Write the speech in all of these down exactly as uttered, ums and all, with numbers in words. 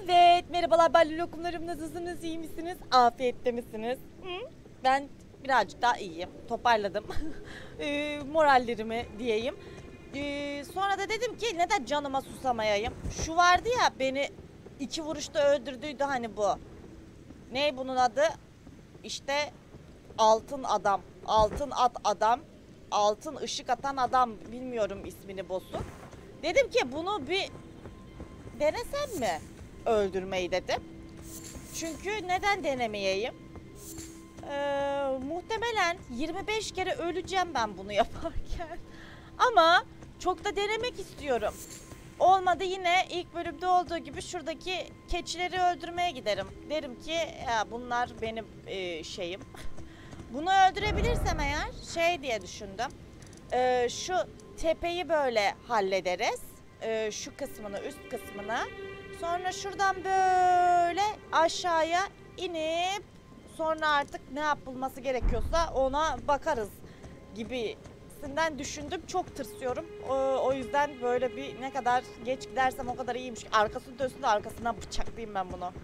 Evet, merhabalar balli lokumlarım, nasılsınız, iyi misiniz, afiyette misiniz? Hı? Ben birazcık daha iyiyim, toparladım e, morallerimi diyeyim. E, sonra da dedim ki neden canıma susamayayım? Şu vardı ya, beni iki vuruşta öldürdüydü hani bu. Ne bunun adı? İşte altın adam, altın at adam, altın ışık atan adam, bilmiyorum ismini boss'un. Dedim ki bunu bir denesem mi öldürmeyi dedim. Çünkü neden denemeyeyim? Ee, muhtemelen yirmi beş kere öleceğim ben bunu yaparken. Ama çok da denemek istiyorum. Olmadı yine ilk bölümde olduğu gibi şuradaki keçileri öldürmeye giderim. Derim ki ya bunlar benim e, şeyim. Bunu öldürebilirsem eğer şey diye düşündüm. Ee, şu tepeyi böyle hallederiz. Ee, şu kısmını, üst kısmını. Sonra şuradan böyle aşağıya inip sonra artık ne yapılması gerekiyorsa ona bakarız gibisinden düşündüm. Çok tırsıyorum. O, o yüzden böyle bir ne kadar geç gidersem o kadar iyiymiş. Arkasını dönsün de arkasından bıçaklayayım ben bunu.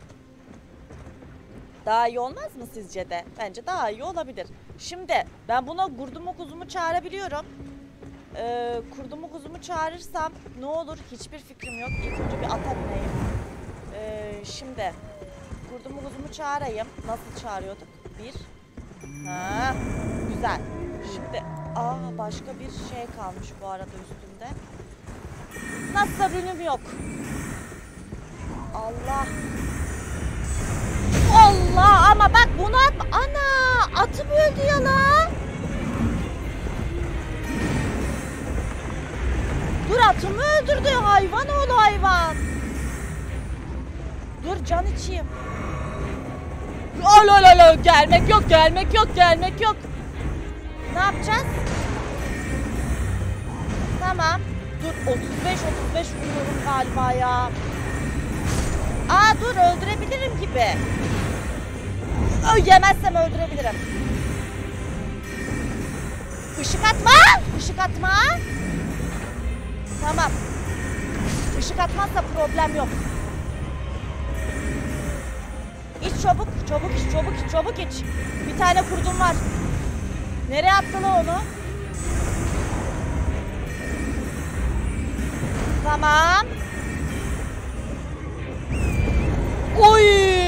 Daha iyi olmaz mı sizce de? Bence daha iyi olabilir. Şimdi ben buna kurdumu kuzumu çağırabiliyorum. Ee, kurdumu kuzumu çağırırsam ne olur hiçbir fikrim yok. İlk önce bir ata bineyim. Ee, şimdi kurdumu kuzumu çağırayım. Nasıl çağırıyorduk? Bir. Ha, güzel. Şimdi aa başka bir şey kalmış bu arada üstünde. Nasıl rünüm yok. Allah. Allah ama bak bunu atma. Ana atım öldü ya la. Dur atımı öldürdü hayvan oğlu hayvan. Dur can içeyim. Alo alo alo gelmek yok gelmek yok gelmek yok. Ne yapacağız? Tamam. Dur otuz beş otuz beş vuruyorum galiba ya. Aa dur öldürebilirim gibi. Ö, yemezsem öldürebilirim. Işık atma. Işık atma. Tamam. Işık atmazsa problem yok. İç çabuk, çabuk iç, çabuk iç, çabuk iç. Bir tane kurdum var. Nereye attın onu? Tamam. Oy!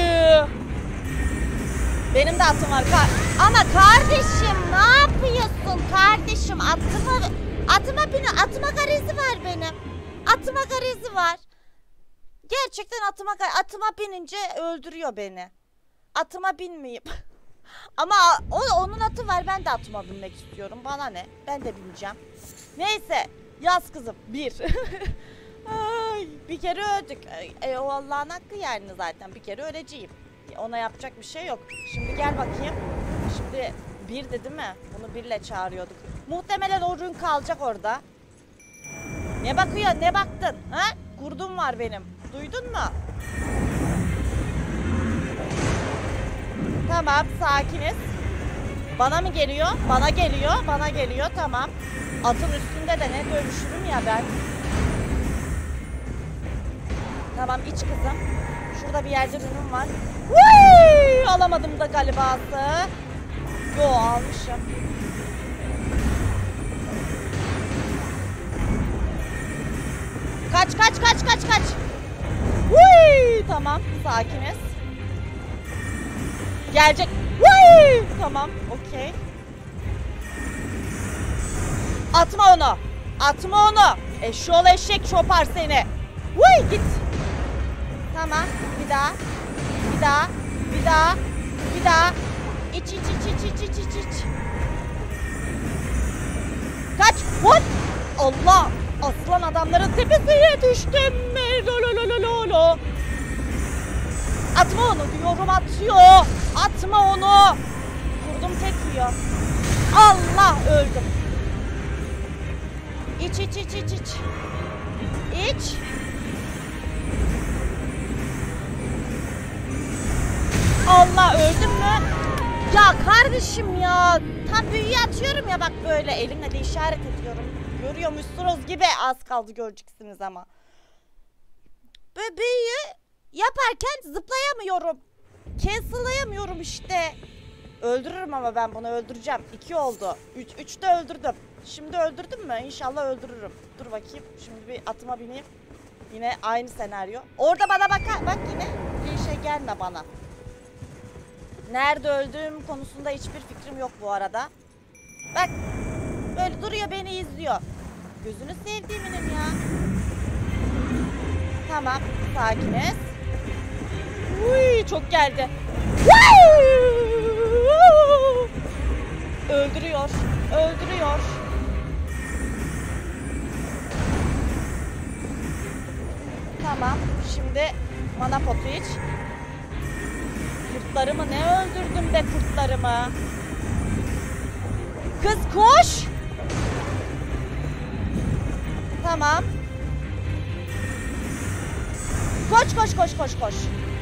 Benim de atım var. Ama kardeşim ne yapıyorsun kardeşim? Atıma, atıma bini, atıma garezi var benim. Atıma garezi var. Gerçekten atıma atıma binince öldürüyor beni. Atıma binmeyeyim. Ama o, onun atı var, ben de atıma binmek istiyorum. Bana ne? Ben de bineceğim. Neyse yaz kızım bir. Ay, bir kere öldük. E, o Allah'ın hakkı yani zaten bir kere öleceğim. Ona yapacak bir şey yok. Şimdi gel bakayım. Şimdi birdi değil mi? Bunu birle çağırıyorduk. Muhtemelen o rün kalacak orada. Ne bakıyor? Ne baktın? Ha? Kurdum var benim. Duydun mu? Tamam, sakiniz. Bana mı geliyor? Bana geliyor. Bana geliyor. Tamam. Atın üstünde de ne dövüşürüm ya ben. Tamam, iç kızım. Şurada bir yerde ürünüm var. Hıy! Alamadım da galiba. Yo, almışım. Kaç kaç kaç kaç kaç. Hıy! Tamam, sakiniz. Gelecek. Hıy! Tamam, okey. Atma onu. Atma onu. Eşşoğlu eşek şopar seni. Hıy! Git. Tamam, bir daha. Bir daha. Bir daha. Bir daha. İç iç iç iç iç iç iç iç. Kaç. What? Allah. Aslan adamların tepesine düştüm. Lololololo. Atma onu diyorum, atıyor. Atma onu. Vurdum tek yiyor. Allah öldüm. İç iç iç iç iç. İç. Allah öldüm mü? Ya kardeşim ya. Tam büyüyü atıyorum ya bak böyle elimle de işaret ediyorum. Görüyormuşsunuz gibi az kaldı göreceksiniz ama. Böyle büyüyü yap yaparken zıplayamıyorum. Cancel'layamıyorum işte. Öldürürüm ama ben bunu öldüreceğim. İki oldu. Üç, üçte öldürdüm. Şimdi öldürdüm mü? İnşallah öldürürüm. Dur bakayım. Şimdi bir atıma bineyim. Yine aynı senaryo. Orada bana bak. Bak yine. Bir şey gelme bana. Nerede öldüğüm konusunda hiçbir fikrim yok bu arada. Bak. Böyle duruyor, beni izliyor. Gözünü sevdiğiminin ya. Tamam. Sakiniz. Uy, çok geldi. Öldürüyor. Öldürüyor. Tamam. Şimdi mana potu iç. Kurtlarımı ne öldürdüm be kurtlarımı. Kız koş. Tamam. Koş koş koş koş koş.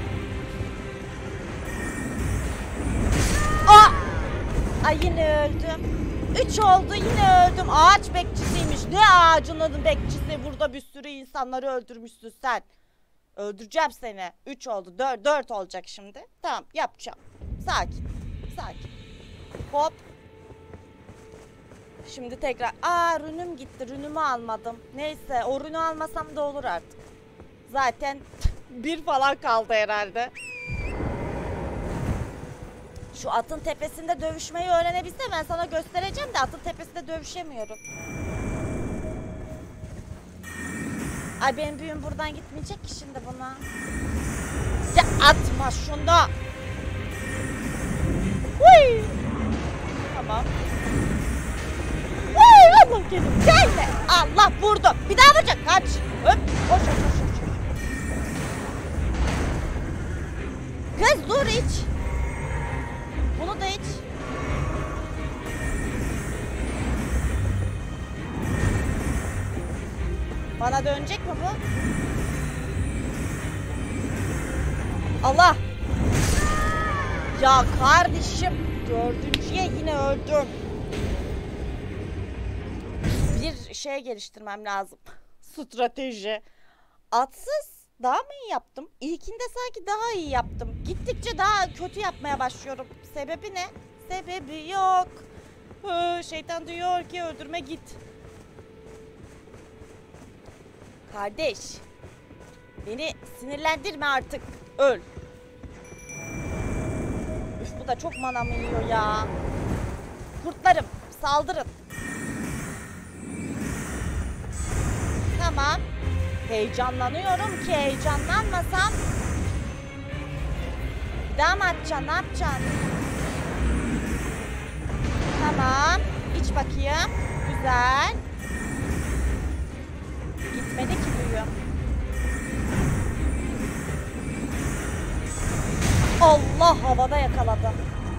Aa! Ay yine öldüm. Üç oldu, yine öldüm. Ağaç bekçisiymiş. Ne ağacının bekçisi? Burada bir sürü insanları öldürmüşsün sen. Öldüreceğim seni. Üç oldu. Dört, dört olacak şimdi. Tamam, yapacağım. Sakin. Sakin. Hop. Şimdi tekrar. Aa, rünüm gitti. Rünümü almadım. Neyse, o rünü almasam da olur artık. Zaten bir falan kaldı herhalde. Şu atın tepesinde dövüşmeyi öğrenebilsem ben sana göstereceğim de atın tepesinde dövüşemiyorum. Ay benim büyüm buradan gitmeyecek ki şimdi buna. Ya atma şunu. Huy. Tamam. Huy, Allah gelin. Gelme. Allah vurdu. Bir daha vuracak. Kaç. Öp. Koş koş koş. Kız dur iç. Bunu da iç. Bana dönecek mi bu? Allah! Ya kardeşim, dördüncüye yine öldüm. Bir şey geliştirmem lazım. Strateji. Atsız daha mı iyi yaptım? İlkinde sanki daha iyi yaptım. Gittikçe daha kötü yapmaya başlıyorum. Sebebi ne? Sebebi yok. Hı, şeytan diyor ki öldürme git. Kardeş. Beni sinirlendirme artık. Öl. Üf, bu da çok manamı yiyor ya. Kurtlarım saldırın. Tamam. Heyecanlanıyorum ki heyecanlanmasam. Bir daha mı atacaksın? Ne yapacaksın? Tamam. İç bakayım. Güzel. Gitmedi ki büyüğüm. Allah, havada yakaladım.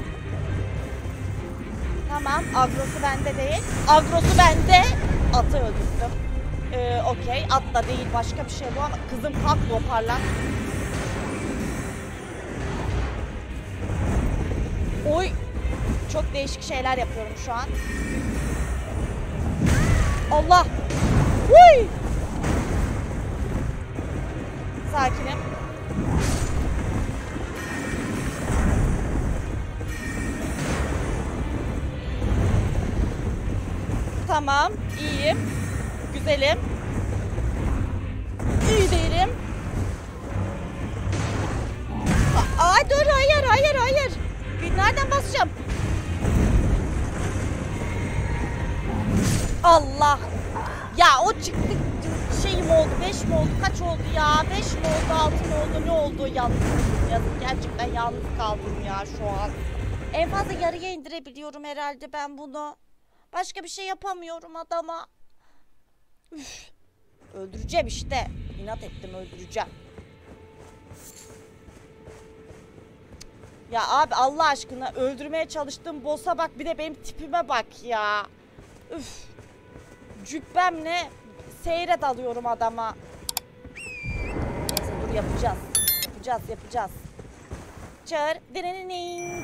Tamam. Agrosu bende değil. Agrosu bende. Atı öldürdüm. Ee, Okey. At da değil. Başka bir şey bu ama. Kızım kalk toparlan. Oy. Çok değişik şeyler yapıyorum şu an. Allah. Huy. Sakinim. Tamam. İyiyim. Güzelim. İyi değilim. Ay dur, hayır hayır hayır. Nereden basacağım? Allah. Ya o çıktı şey mi oldu? Beş mi oldu? Kaç oldu ya? Beş mi oldu? Altı mı oldu? Ne oldu? Yalnız yazık. Gerçekten yalnız kaldım ya şu an. En fazla yarıya indirebiliyorum herhalde ben bunu. Başka bir şey yapamıyorum adama. Üf. Öldüreceğim işte. İnat ettim, öldüreceğim. Ya abi Allah aşkına, öldürmeye çalıştığım boss'a bak, bir de benim tipime bak ya. Üf. Cübbemle seyre dalıyorum adama. Neyse dur, yapacağız. Yapacağız yapacağız. Çağır. Dinening.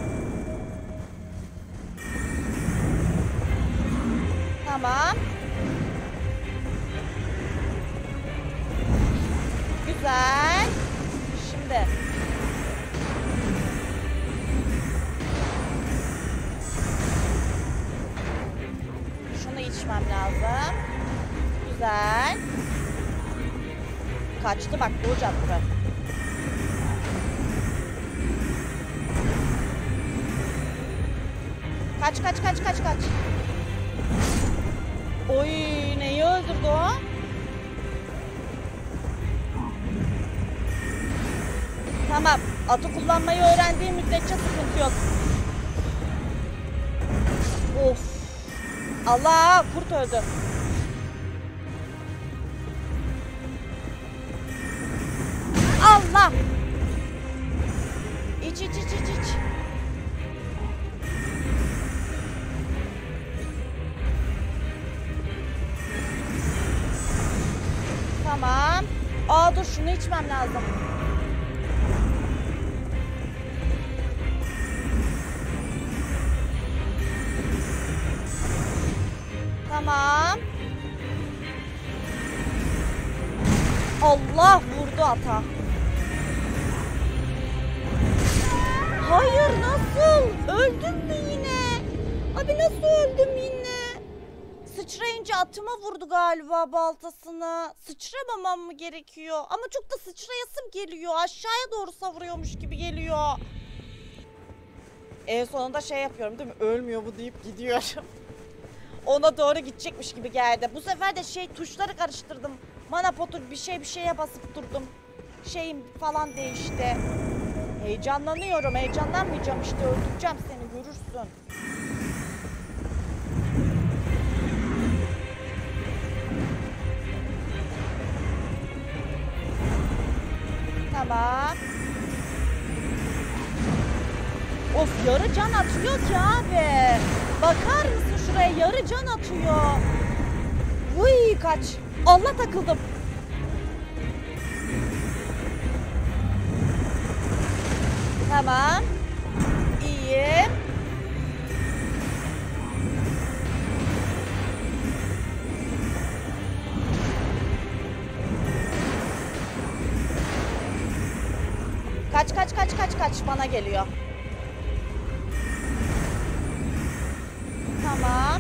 Tamam. Güzel. abi. Şunu içmem lazım. Güzel. Kaçtı bak, doğu cadde. Kaç kaç kaç kaç kaç. Oy, neyi öldürdü o? Tamam, atı kullanmayı öğrendiğim müddetçe sıkıntı yok. Of. Allah, kurt öldü. Allah. İç iç iç iç iç. Tamam. Aa dur, şunu içmem lazım. Tamam. Allah, vurdu ata. Hayır, nasıl? Öldüm mü yine? Abi nasıl öldüm yine? Sıçrayınca atıma vurdu galiba baltasını. Sıçramamam mı gerekiyor? Ama çok da sıçrayasım geliyor. Aşağıya doğru savuruyormuş gibi geliyor. En sonunda şey yapıyorum değil mi? Ölmüyor bu deyip gidiyorum. Ona doğru gidecekmiş gibi geldi. Bu sefer de şey, tuşları karıştırdım. Mana potu bir şey bir şeye basıp durdum. Şeyim falan değişti. Heyecanlanıyorum. Heyecanlanmayacağım işte. Öldüreceğim seni, görürsün. Tamam. Of, yarı can atıyor ki abi. Bakar mısın şuraya, yarı can atıyor. Vuy, kaç. Allah, takıldım. Tamam. İyi. Kaç kaç kaç kaç kaç, bana geliyor. Tamam.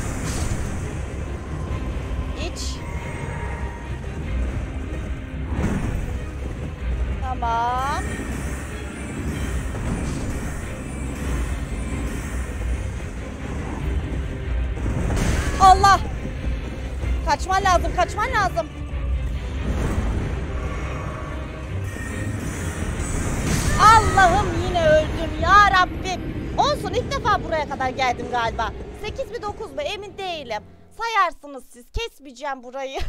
İç. Tamam. Allah. Kaçman lazım, kaçman lazım. Allah'ım, yine öldüm ya Rabbim. Olsun, ilk defa buraya kadar geldim galiba. sekiz mi dokuz mu emin değilim. Sayarsınız siz, kesmeyeceğim burayı.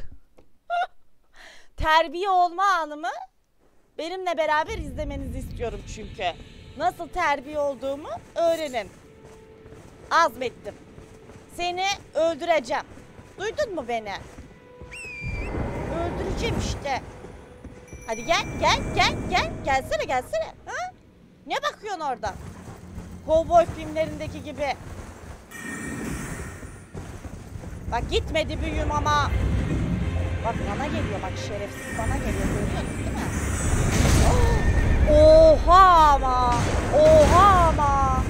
Terbiye olma anımı benimle beraber izlemenizi istiyorum çünkü. Nasıl terbiye olduğumu öğrenin. Azmettim. Seni öldüreceğim. Duydun mu beni? Öldüreceğim işte. Hadi gel gel gel gel. Gelsene gelsene. Ha? Ne bakıyorsun orada? Kovboy filmlerindeki gibi. Bak, gitmedi büyüğüm ama. Bak, bana geliyor, bak şerefsiz bana geliyor, görüyorsunuz değil mi? Oha ama. Oha ama.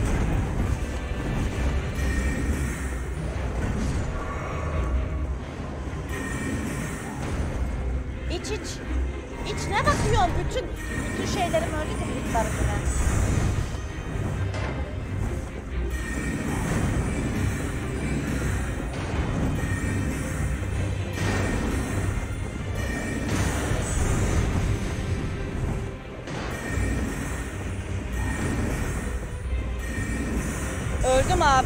İç iç. İç, ne bakıyorsun? Bütün bütün şeylerim öyle de yıklarım yine. Öldüm abi.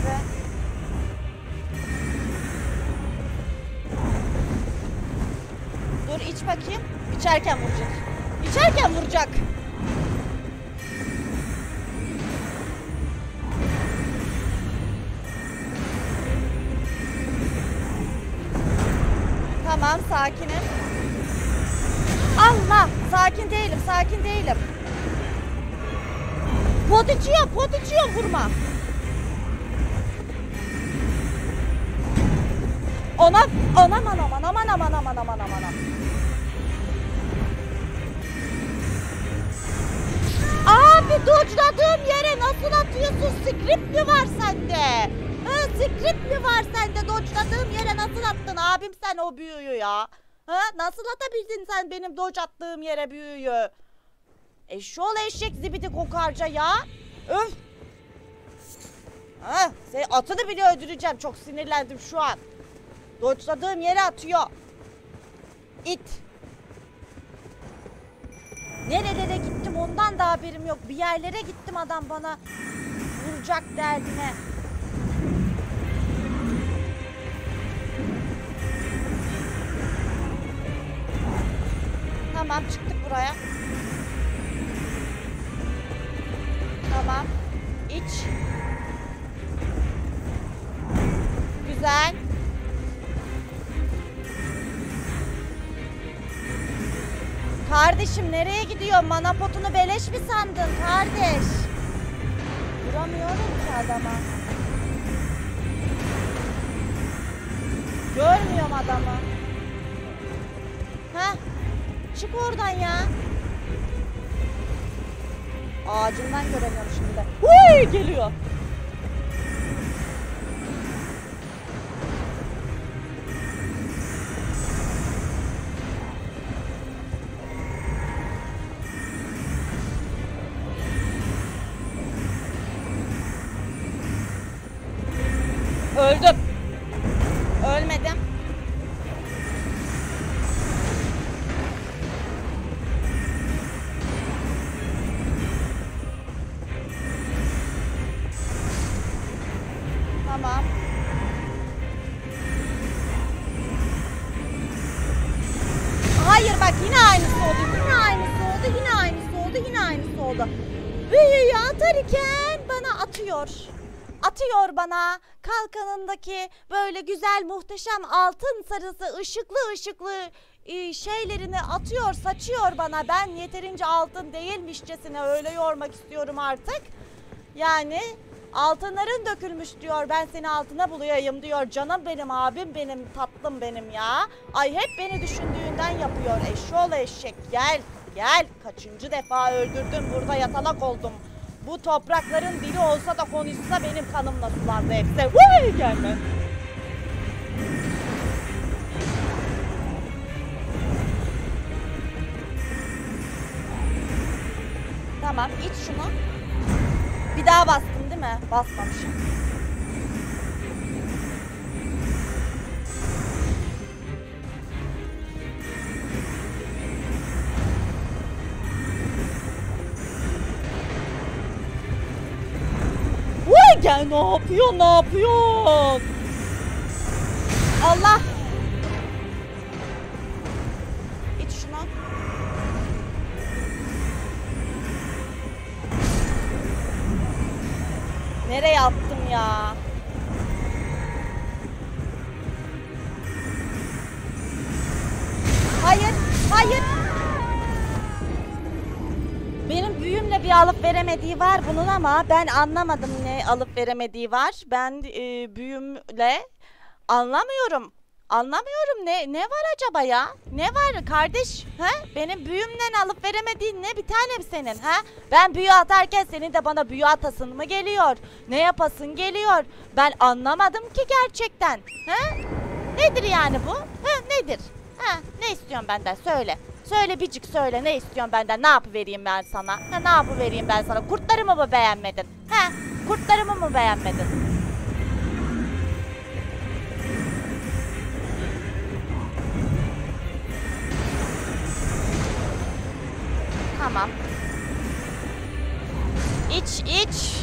Dur, iç bakayım. İçerken vuracak. İçerken vuracak. Tamam, sakinim. Allah, sakin değilim, sakin değilim. Pot içiyor, pot içiyor, vurma. Ona, aman aman aman aman aman aman aman aman aman. nasıl atıyorsun? Script mi var sende? Ha, script mi var sende? Dodge'ladığım yere nasıl attın abim sen o büyüyü ya? Ha, nasıl atabildin sen benim dodge attığım yere büyüyü? Eşşoğlu eşek zibidi kokarca ya. Öf. Ha, sen atını bile öldüreceğim. Çok sinirlendim şu an. Dodge'ladığım yere atıyor. İt. Nerelere gittim ondan da haberim yok. Bir yerlere gittim adam bana vuracak derdine. Tamam çıktık buraya. Tamam. İç. Güzel. Kardeşim nereye gidiyorsun? Mana potunu beleş mi sandın kardeş? Vuramıyorum ki adama. Görmüyorum adamı. Heh. Çık oradan ya. Ağacından göremiyorum şimdi de. Huy, geliyor. Öldüm. Ölmedim. Tamam. Hayır bak yine aynısı oldu. Yine aynısı oldu. Yine aynısı oldu. Yine aynısı oldu. Büyüyü atarken bana atıyor. Atıyor bana kalkanındaki böyle güzel muhteşem altın sarısı ışıklı ışıklı e, şeylerini atıyor, saçıyor bana. Ben yeterince altın değilmişçesine öyle yormak istiyorum artık. Yani altınların dökülmüş diyor, ben seni altına bulayayım diyor. Canım benim, abim benim, tatlım benim ya. Ay hep beni düşündüğünden yapıyor. Eşşoğlu eşek, gel gel. Kaçıncı defa öldürdüm, burada yatalak oldum. Bu toprakların dili olsa da konuşsa benim kanımla sulandı hepsi. Vay gelme. Tamam iç şunu. Bir daha bastım değil mi? Basmamışım. Gel, ne yapıyorsun, ne yapıyorsun? Allah. İç şunu. Nereye attım ya? Hayır, hayır. Benim büyümle bir alıp veremediği var bunun ama ben anlamadım ne alıp veremediği var. Ben e, büyümle anlamıyorum. Anlamıyorum ne ne var acaba ya? Ne var kardeş? He? Benim büyümle alıp veremediğin ne bir tanem senin? He? Ben büyü atarken senin de bana büyü atasın mı geliyor? Ne yapasın geliyor? Ben anlamadım ki gerçekten. He? Nedir yani bu? He, nedir? Ha, ne istiyorsun benden? Söyle. Söyle bicik söyle, ne istiyorsun benden? Ne yapıvereyim ben sana? Ha, ne yapıvereyim ben sana? Kurtlarımı mı beğenmedin? Ha, kurtlarımı mı beğenmedin? Tamam. İç iç.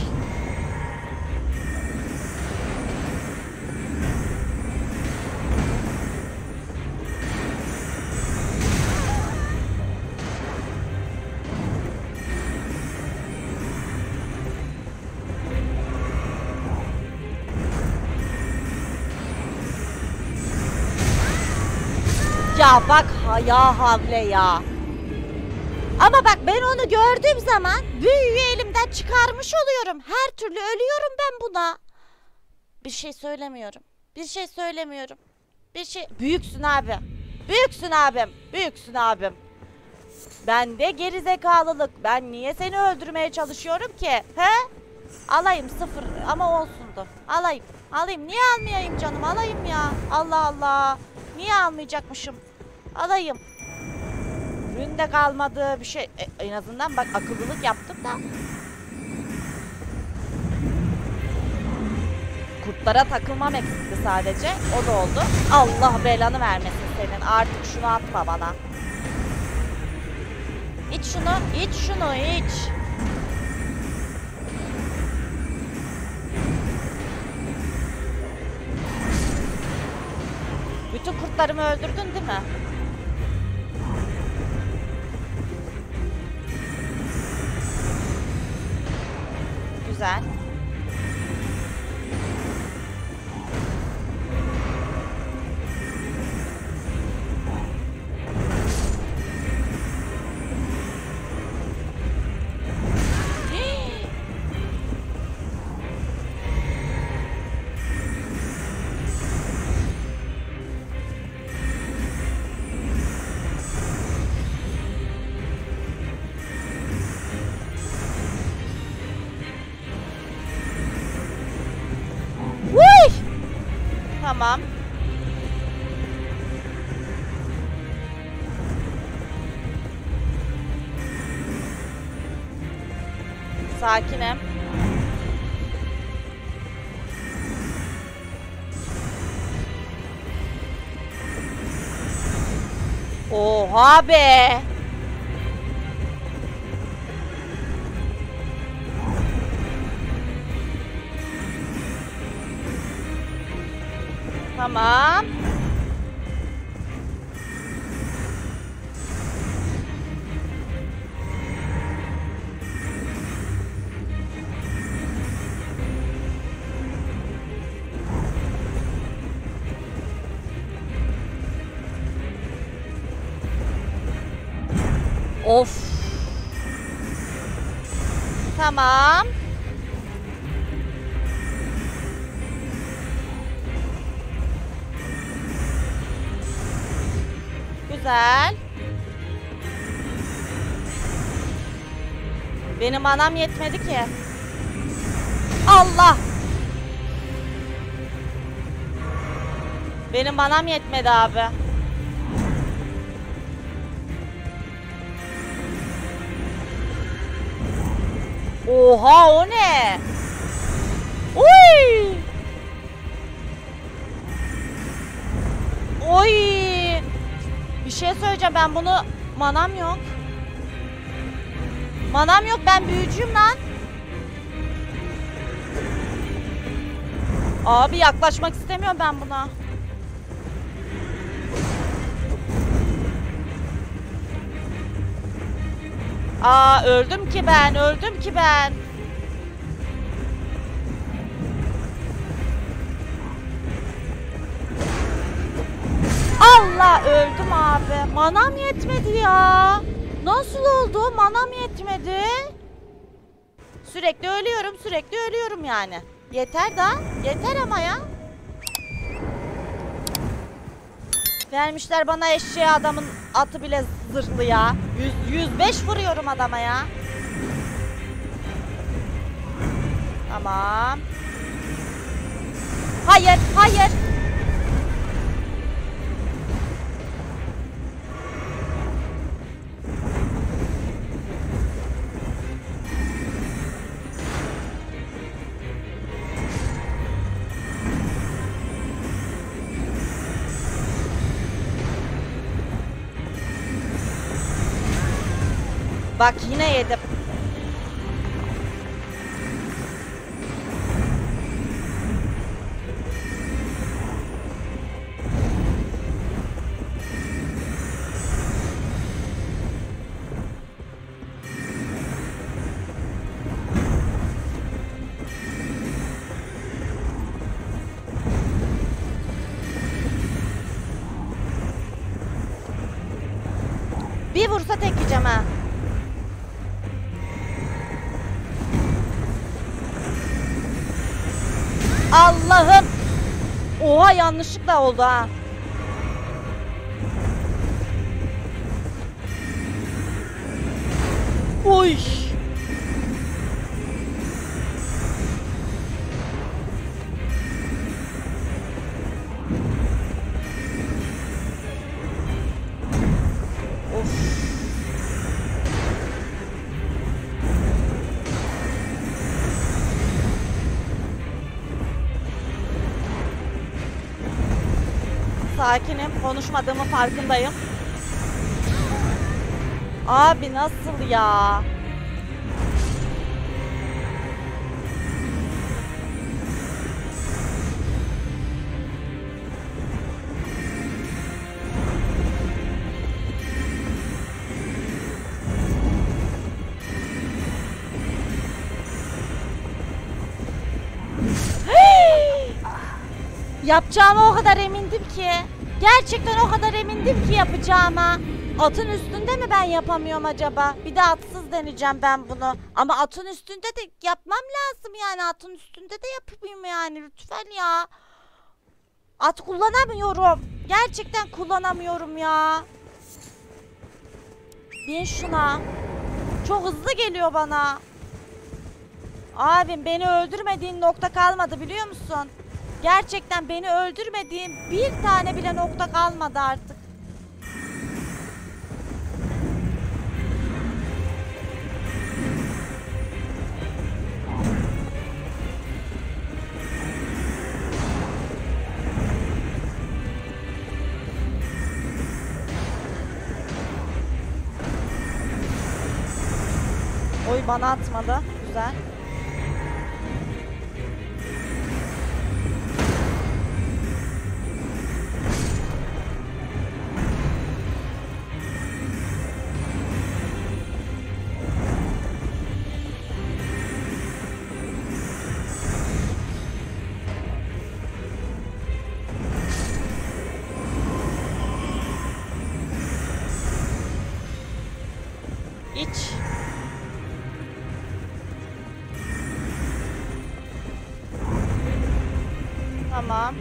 Ya bak ha, ya havle ya. Ama bak ben onu gördüğüm zaman büyüyü elimden çıkarmış oluyorum. Her türlü ölüyorum ben buna. Bir şey söylemiyorum. Bir şey söylemiyorum. Bir şey... Büyüksün abi. Büyüksün abim. Büyüksün abim. Ben de gerizekalılık. Ben niye seni öldürmeye çalışıyorum ki? He? Alayım sıfır ama olsundu. Alayım. Alayım. Niye almayayım canım? Alayım ya. Allah Allah. Niye almayacakmışım? Alayım. Üründe kalmadı bir şey. E, en azından bak akıllılık yaptım da. Kurtlara takılmam eksikti sadece. O da oldu. Allah belanı vermesin senin. Artık şunu atma bana. İç şunu. İç şunu. İç. Bütün kurtlarımı öldürdün değil mi? Güzel. Tamam. Sakinim. Oha be. Tamam. Of. Tamam. Güzel. Benim manam yetmedi ki. Allah. Benim manam yetmedi abi. Oha o ne? Uy! Oy! Bir şey söyleyeceğim, ben bunu manam yok. Manam yok, ben büyücüyüm lan. Abi yaklaşmak istemiyorum ben buna. Aa öldüm ki ben, öldüm ki ben. Allah, öldüm abi. Manam yetmedi ya. Nasıl oldu? Manam yetmedi. Sürekli ölüyorum, sürekli ölüyorum yani. Yeter da, yeter ama ya. Vermişler bana eşeğe, adamın atı bile zırhlı ya. yüz, yüz beş vuruyorum adama ya. Tamam. Hayır, hayır. Bak yine yedim. Bir vursa tek yiyeceğim ha. Allah'ım. Oha, yanlışlıkla oldu ha. Uy. Sakinim. Konuşmadığımın farkındayım. Abi nasıl ya? Yapacağıma o kadar emindim ki. Gerçekten o kadar emindim ki yapacağıma. Atın üstünde mi ben yapamıyorum acaba? Bir de atsız deneyeceğim ben bunu. Ama atın üstünde de yapmam lazım yani. Atın üstünde de yapayım yani lütfen ya. At kullanamıyorum. Gerçekten kullanamıyorum ya. Bin şuna. Çok hızlı geliyor bana. Abim beni öldürmediğin nokta kalmadı biliyor musun? Gerçekten beni öldürmediğin bir tane bile nokta kalmadı artık. Oy bana atmadı. Güzel. İç. Tamam.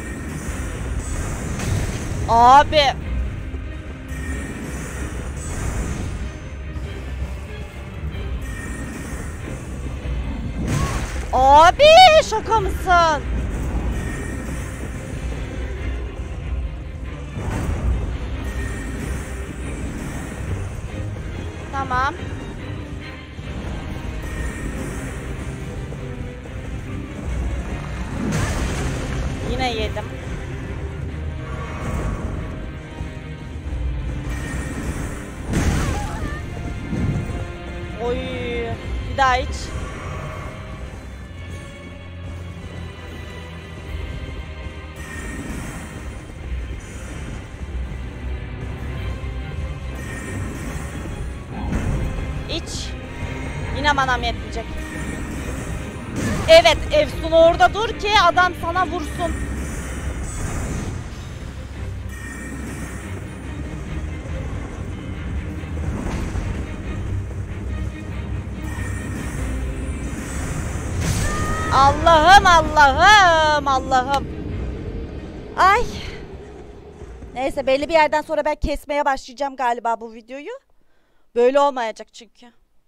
Abi. Abi şaka mısın? Tamam. Yine yedim. Oy. Bir daha iç. İç. Yine manam yetmeyecek. Evet, Efsun orada dur ki adam sana vursun. Allah'ım Allah'ım Allah'ım. Ay. Neyse belli bir yerden sonra ben kesmeye başlayacağım galiba bu videoyu. Böyle olmayacak çünkü.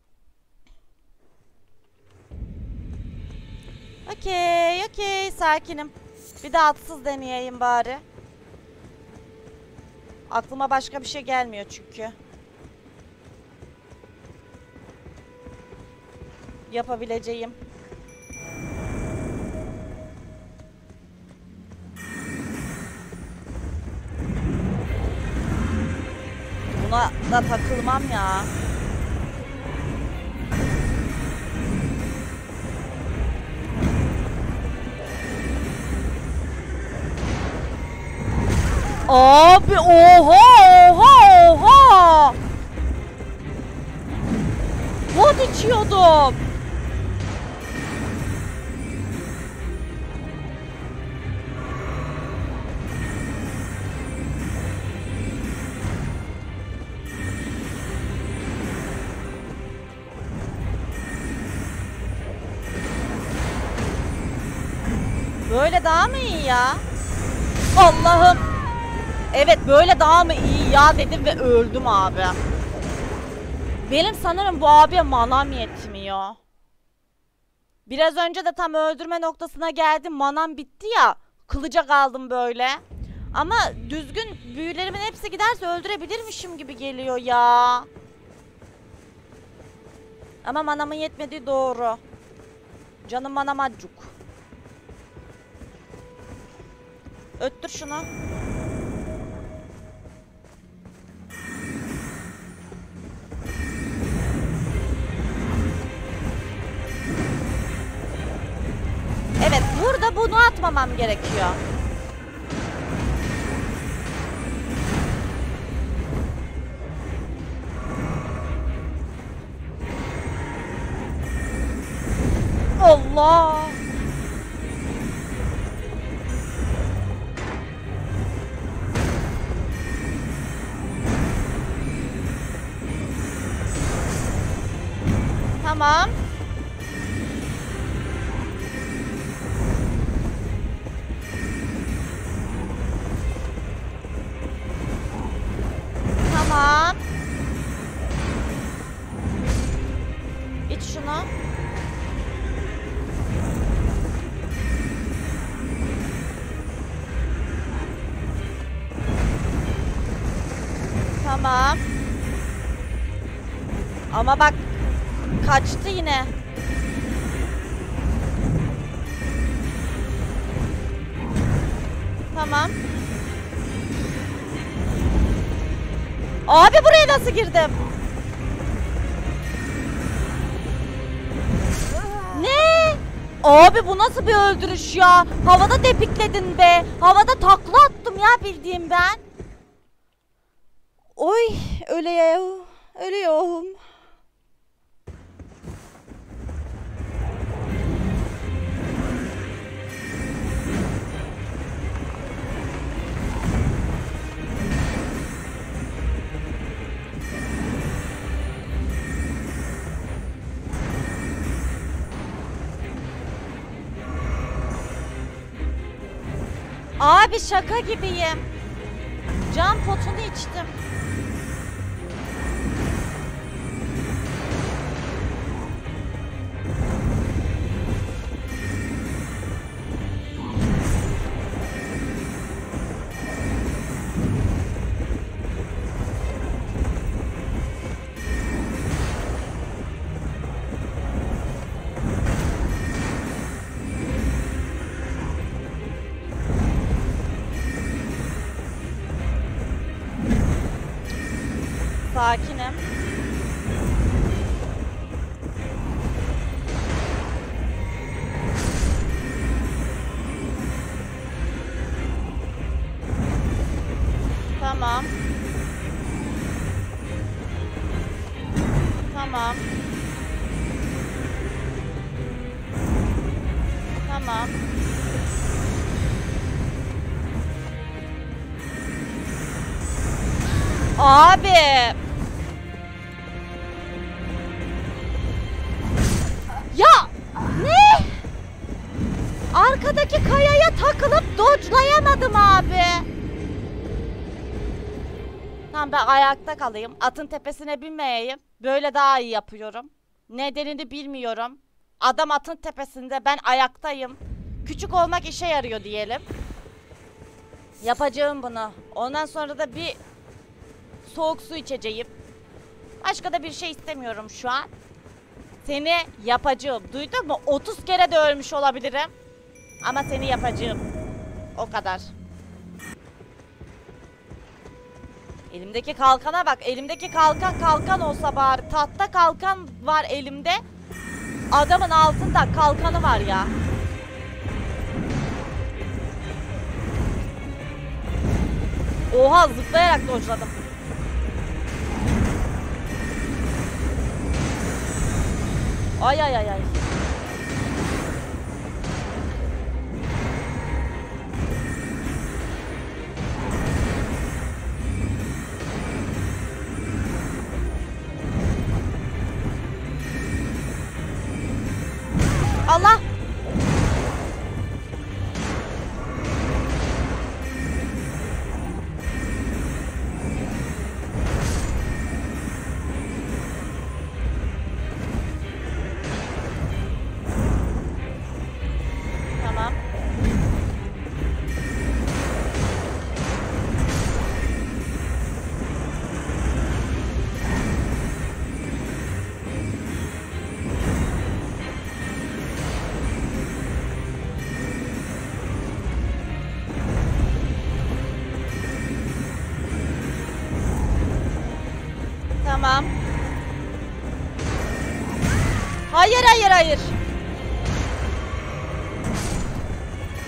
Okey, okey, sakinim. Bir de atsız deneyeyim bari. Aklıma başka bir şey gelmiyor çünkü. Yapabileceğim. Buna da takılmam ya. Abi oha oha oha. Vod içiyordum. Böyle daha mı iyi ya? Allah'ım. Evet böyle daha mı iyi ya dedim ve öldüm abi. Benim sanırım bu abiye manam yetmiyor. Biraz önce de tam öldürme noktasına geldim. Manam bitti ya. Kılıca kaldım böyle. Ama düzgün büyülerimin hepsi giderse öldürebilirmişim gibi geliyor ya. Ama manamın yetmediği doğru. Canım manamacuk. Öttür şunu. bunu atmamam gerekiyor. Allah! Tamam. Tamam. İç şunu. Tamam. Ama bak kaçtı yine. Tamam. Abi buraya nasıl girdim? Ne? Abi bu nasıl bir öldürüş ya? Havada depikledin be. Havada takla attım ya bildiğim ben. Oy ölüyorum. Ölüyorum. Abi şaka gibiyim. Can potunu içtim. Sakinim. Tamam. Tamam. Tamam. Abi. Ya ne? Arkadaki kayaya takılıp dodge'layamadım abi. Tamam ben ayakta kalayım. Atın tepesine binmeyeyim. Böyle daha iyi yapıyorum. Nedenini bilmiyorum. Adam atın tepesinde, ben ayaktayım. Küçük olmak işe yarıyor diyelim. Yapacağım bunu. Ondan sonra da bir soğuk su içeceğim. Başka da bir şey istemiyorum şu an. Seni yapacağım. Duydun mu? otuz kere de ölmüş olabilirim. Ama seni yapacağım. O kadar. Elimdeki kalkana bak. Elimdeki kalkan kalkan olsa bari. Tahta kalkan var elimde. Adamın altında kalkanı var ya. Oha, zıplayarak dodge'ladım. Ay ay ay ay. Allah. Tamam. Tamam. Hayır hayır hayır.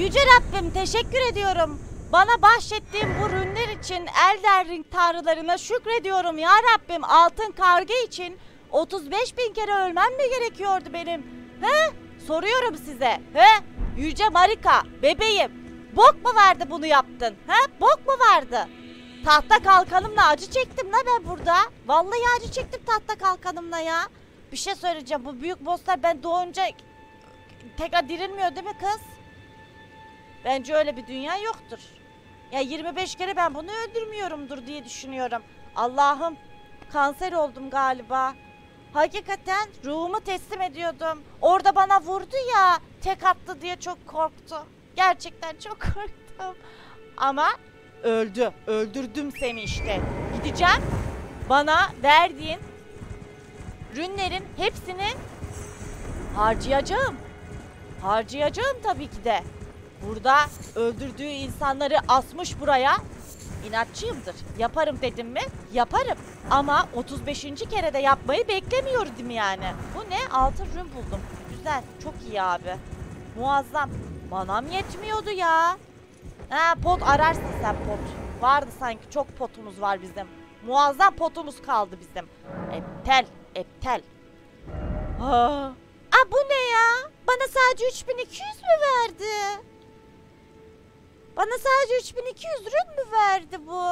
Yüce Rabbim teşekkür ediyorum. Bana bahşettiğin bu ürünler için Elden tanrılarına şükrediyorum ya Rabbim. Altın karga için otuz beş bin kere ölmem mi gerekiyordu benim? He? Soruyorum size. He? Yüce Marika, bebeğim. Bok mu vardı bunu yaptın? He? Bok mu vardı? Tahta kalkanımla acı çektim la ben burada. Vallahi acı çektim tahta kalkanımla ya. Bir şey söyleyeceğim. Bu büyük bosslar ben doğunca tekrar dirilmiyor değil mi kız? Bence öyle bir dünya yoktur. Ya yirmi beş kere ben bunu öldürmüyorumdur diye düşünüyorum. Allah'ım, kanser oldum galiba. Hakikaten ruhumu teslim ediyordum. Orada bana vurdu ya, tek attı diye çok korktu. Gerçekten çok korktum. Ama öldü. Öldürdüm seni işte. Gideceğim. Bana verdiğin ürünlerin hepsini harcayacağım. Harcayacağım tabii ki de. Burada öldürdüğü insanları asmış buraya. İnatçıyımdır. Yaparım dedim mi? Yaparım. Ama otuz beşinci kere de yapmayı beklemiyordum yani. Bu ne? Altın ürün buldum. Güzel. Çok iyi abi. Muazzam. Manam yetmiyordu ya. Ha, pot ararsın sen pot. Vardı sanki, çok potumuz var bizim. Muazzam potumuz kaldı bizim. Eptel. Eptel. Aa. Aa, bu ne ya? Bana sadece üç bin iki yüz mü verdi? Bana sadece üç bin iki yüz ürün mü verdi bu?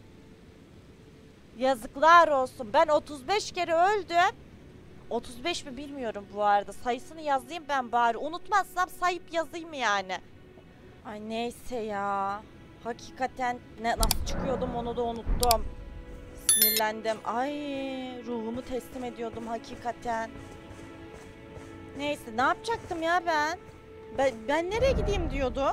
Yazıklar olsun. Ben otuz beş kere öldüm. otuz beş mi bilmiyorum bu arada. Sayısını yazayım ben bari. Unutmazsam sayıp yazayım yani. Ay neyse ya. Hakikaten ne, nasıl çıkıyordum onu da unuttum. Sinirlendim. Ay, ruhumu teslim ediyordum hakikaten. Neyse, ne yapacaktım ya ben? Ben, ben nereye gideyim diyordum.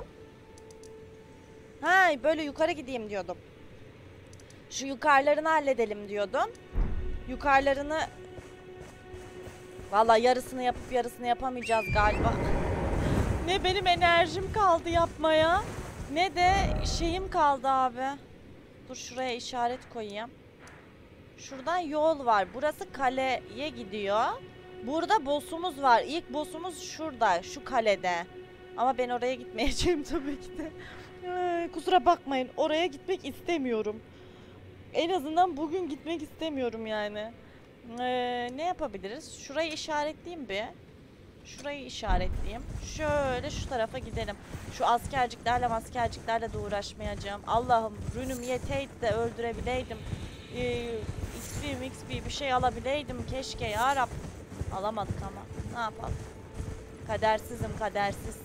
Ha, böyle yukarı gideyim diyordum. Şu yukarılarını halledelim diyordum. Yukarılarını... Vallahi yarısını yapıp yarısını yapamayacağız galiba. Ne benim enerjim kaldı yapmaya, ne de şeyim kaldı abi. Dur şuraya işaret koyayım. Şuradan yol var. Burası kaleye gidiyor. Burada boss'umuz var. İlk boss'umuz şurada, şu kalede. Ama ben oraya gitmeyeceğim tabii ki de. Ee, kusura bakmayın. Oraya gitmek istemiyorum. En azından bugün gitmek istemiyorum yani. Ee, ne yapabiliriz? Şurayı işaretleyeyim bir. Şurayı işaretleyeyim. Şöyle şu tarafa gidelim. Şu askerciklerle askerciklerle de uğraşmayacağım. Allah'ım, rünüm yeteydi de öldürebileydim. Ee, X P, X P bir şey alabileydim. Keşke ya Rab. Alamadık ama. Ne yapalım? Kadersizim, kadersiz.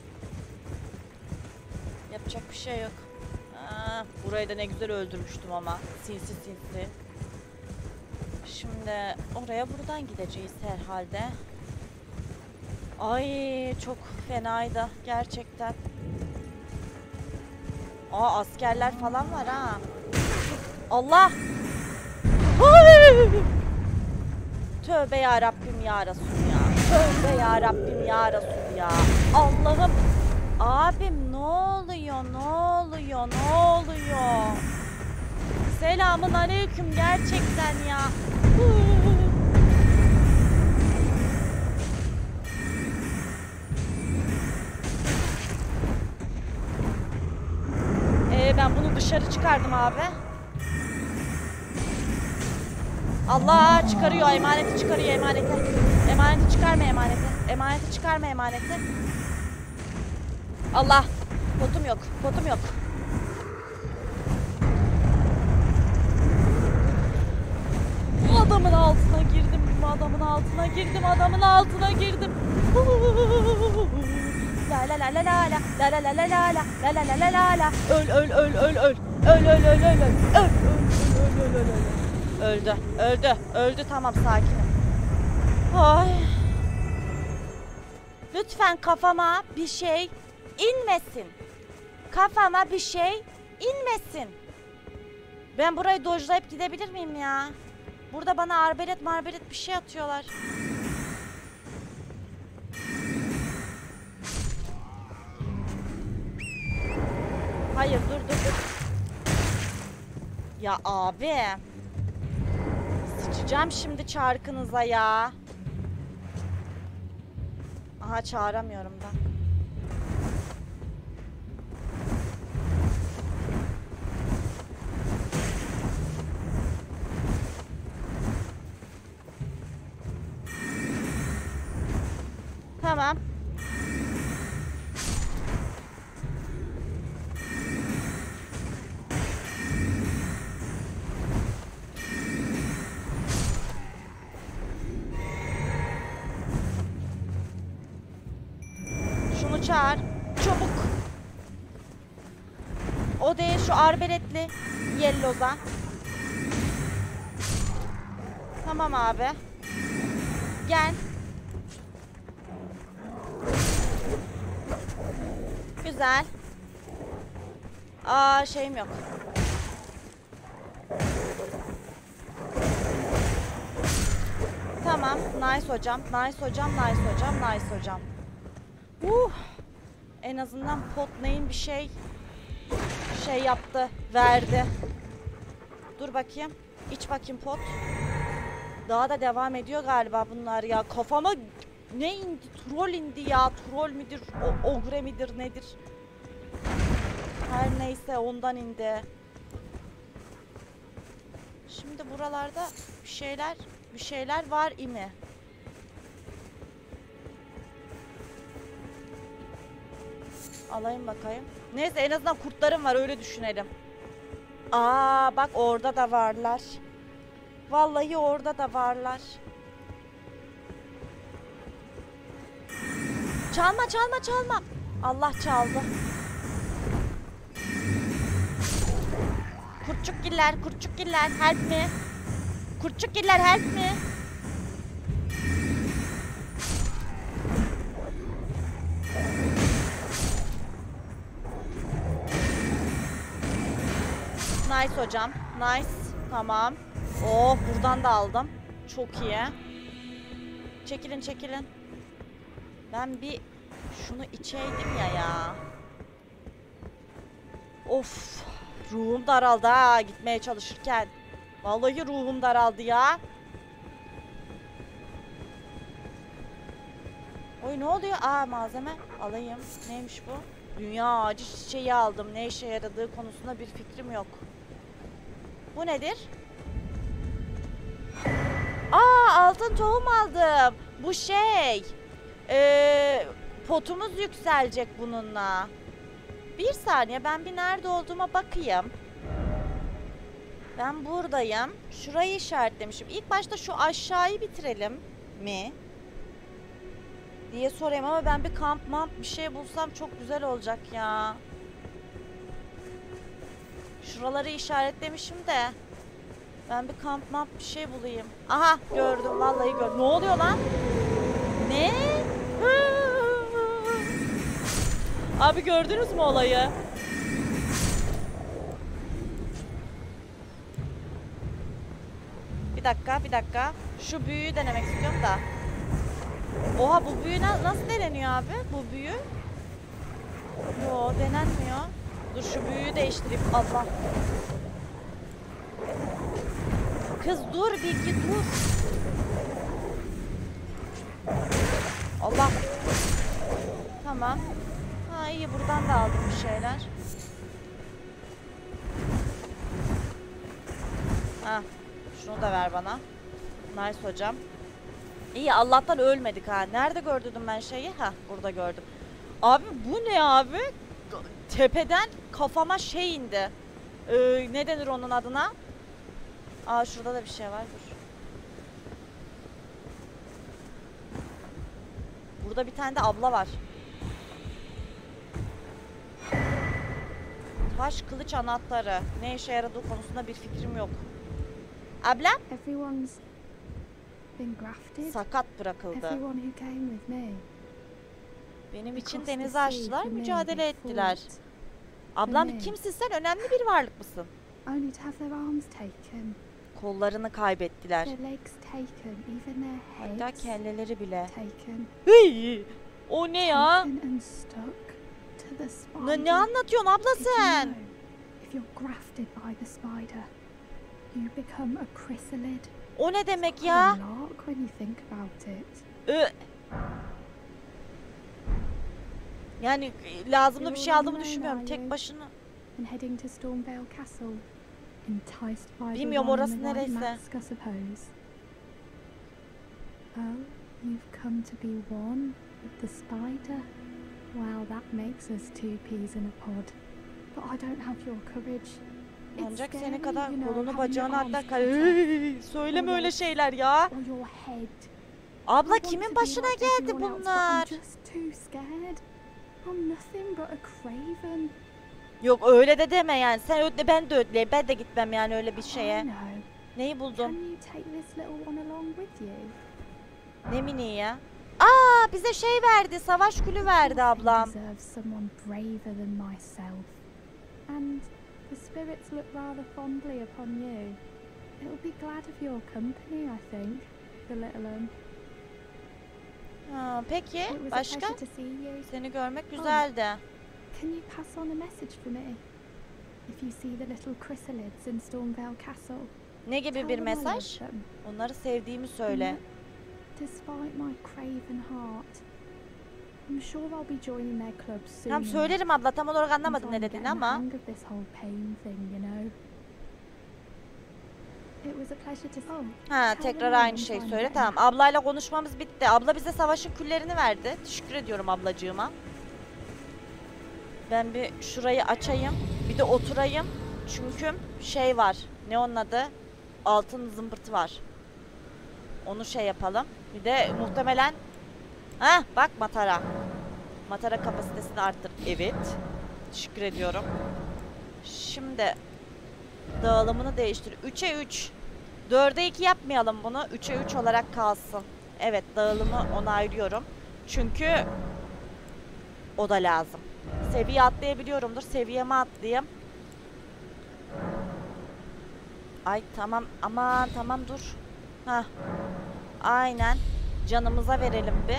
Yapacak bir şey yok. Aa, burayı da ne güzel öldürmüştüm ama. Sinsi sinsi. Şimdi oraya buradan gideceğiz herhalde. Ay, çok fenaydı gerçekten. Aa, askerler falan var ha. Allah! Tövbe ya Rabbim ya Resul ya. Tövbe ya Rabbim ya Resul ya. Allah'ım. Abim ne oluyor? Ne oluyor? Ne oluyor? Selamun aleyküm gerçekten ya. Ee, ben bunu dışarı çıkardım abi. Allah, çıkarıyor emaneti, çıkarıyor emaneti. Emaneti çıkarma emaneti. Emaneti çıkarma emaneti. Allah. Potum yok. Potum yok. Adamın altına girdim. Adamın altına girdim. Adamın altına girdim. La la la la la la la la la la la la la la la la la. Öl öl öl öl öl. Öl öl öl öl öl. Öl öl öl öl öl. Öldü. Öldü. Öldü. Tamam, sakinim. Ay. Lütfen kafama bir şey inmesin. Kafama bir şey inmesin. Ben burayı dojlayıp gidebilir miyim ya? Burada bana arbelet marbelet bir şey atıyorlar. Hayır, dur dur dur. Ya abi. Sıçacağım şimdi çarkınıza ya. Aha, çağıramıyorum ben. Tamam. Şunu çağır. Çabuk. O değil, şu arbeletli Yellow'za. Tamam abi. Gel. Güzel. Aa şeyim yok. Tamam. Nice hocam. Nice hocam. Nice hocam. Nice hocam. Uh. En azından pot neyin bir şey şey yaptı. Verdi. Dur bakayım. İç bakayım pot. Daha da devam ediyor galiba bunlar ya. Kafama ne indi? Troll indi ya. Troll midir? O, ogre midir? Nedir? Her neyse ondan indi. Şimdi buralarda bir şeyler bir şeyler var imi. Alayım bakayım. Neyse en azından kurtlarım var, öyle düşünelim. Aa bak orada da varlar. Vallahi orada da varlar. Çalma çalma çalma. Allah çaldı. Kurtçukgiller, kurtçukgiller, help me. Kurtçukgiller, help me. Nice hocam, nice. Tamam. Oh, buradan da aldım. Çok iyi. Çekilin, çekilin. Ben bir şunu içeydim ya ya. Of. Ruhum daraldı ha gitmeye çalışırken. Vallahi ruhum daraldı ya. Oy ne oluyor? Aa malzeme alayım. Neymiş bu? Dünya ağacı çiçeği aldım. Ne işe yaradığı konusunda bir fikrim yok. Bu nedir? Aa altın tohum aldım. Bu şey. Ee, potumuz yükselecek bununla. Bir saniye ben bir nerede olduğuma bakayım. Ben buradayım. Şurayı işaretlemişim. İlk başta şu aşağıyı bitirelim mi? Diye sorayım ama ben bir kamp mamp bir şey bulsam çok güzel olacak ya. Şuraları işaretlemişim de. Ben bir kamp mamp bir şey bulayım. Aha gördüm vallahi gördüm. Ne oluyor lan? Ne? Abi gördünüz mü olayı? Bir dakika, bir dakika. Şu büyüyü denemek istiyorum da. Oha bu büyü na nasıl deneniyor abi? Bu büyü? Yo denenmiyor. Dur şu büyüyü değiştireyim. Allah. Kız dur Bilgi dur. Allah. Tamam. Ha iyi buradan da aldım bir şeyler. Ha. Şunu da ver bana. Nice hocam. İyi Allah'tan ölmedik ha. Nerede gördüm ben şeyi? Ha burada gördüm. Abi bu ne abi? Tepeden kafama şey indi. Ee, ne denir onun adına? Aa şurada da bir şey var. Dur. Burada bir tane de abla var. Taş kılıç anahtarı. Ne işe yaradığı konusunda bir fikrim yok. Abla? Everyone's been grafted. Sakat bırakıldı. Everyone who came with me. Benim için Across the denizi sea aştılar, for me, mücadele they ettiler. fought. Ablam me. kimsin sen? Önemli bir varlık mısın? Only to have their arms taken, Kollarını kaybettiler. their legs taken, even their Hatta heads kelleleri bile. taken. Hıy! O ne ya? Taken and stuck to the spider. Ne, ne anlatıyorsun abla Did you sen? know, if you're grafted by the spider, you become a chrysalid. O ne demek Quite ya? a lark when you think about it. Ö yani e, lazımlı bir şey aldığımı düşünmüyorum. Tek başına. And heading to Stormvale Castle, enticed by the Bilmiyorum one in orası the white neresi. mask, I suppose. Oh, you've come to be one With the spider? Well, that makes us two peas in a pod. But I don't have your courage. It's Ancak scary, senin kadar you know, kolunu having bacağını your arms hatta cut kar... off, Söyleme Or öyle your- şeyler ya. or your head. Abla I want kimin to be başına like geldi everyone else, but bunlar? I'm just too scared. I'm nothing but a craven. Yok öyle de deme yani. Sen ötle ben de ötleyeyim. Ben de gitmem yani öyle bir I şeye. know. Neyi Can buldun? you take this little one along with you? Ne mini ya? Aa bize şey verdi. Savaş külü verdi Nothing ablam. deserves someone braver than myself. And the spirits look rather fondly upon you. It'll be glad of your company, I think, the little one. Ha, peki It was a başka? pleasure to see you. Seni görmek güzeldi. Can you pass on a message for me? If you see the little chrysalids in Stormvale Castle, Ne gibi tell bir them I love mesaj? them. Onları sevdiğimi söyle. Despite my craven heart, I'm sure I'll be joining their club soon. Tamam söylerim abla. Tam olarak once anlamadım I'm ne getting dediğini the ama. hang of this whole pain thing, you know. It was a pleasure to see. Ha Tell tekrar them I aynı once şeyi I'm söyle. getting- Tamam ablayla konuşmamız bitti. Abla bize savaşın küllerini verdi. Teşekkür ediyorum ablacığıma. Ben bir şurayı açayım. Bir de oturayım. Çünkü şey var. Ne onun adı? Altın zımbırtı var. Onu şey yapalım. Bir de muhtemelen ha bak matara. Matara kapasitesini arttır. Evet. Teşekkür ediyorum. Şimdi dağılımını değiştir. üçe üç. dörde iki yapmayalım bunu. üçe üç olarak kalsın. Evet dağılımı onaylıyorum. Çünkü o da lazım. Seviye atlayabiliyorumdur. Seviyeme atlayayım. Ay tamam aman tamam dur. Hah. Aynen. Canımıza verelim bir.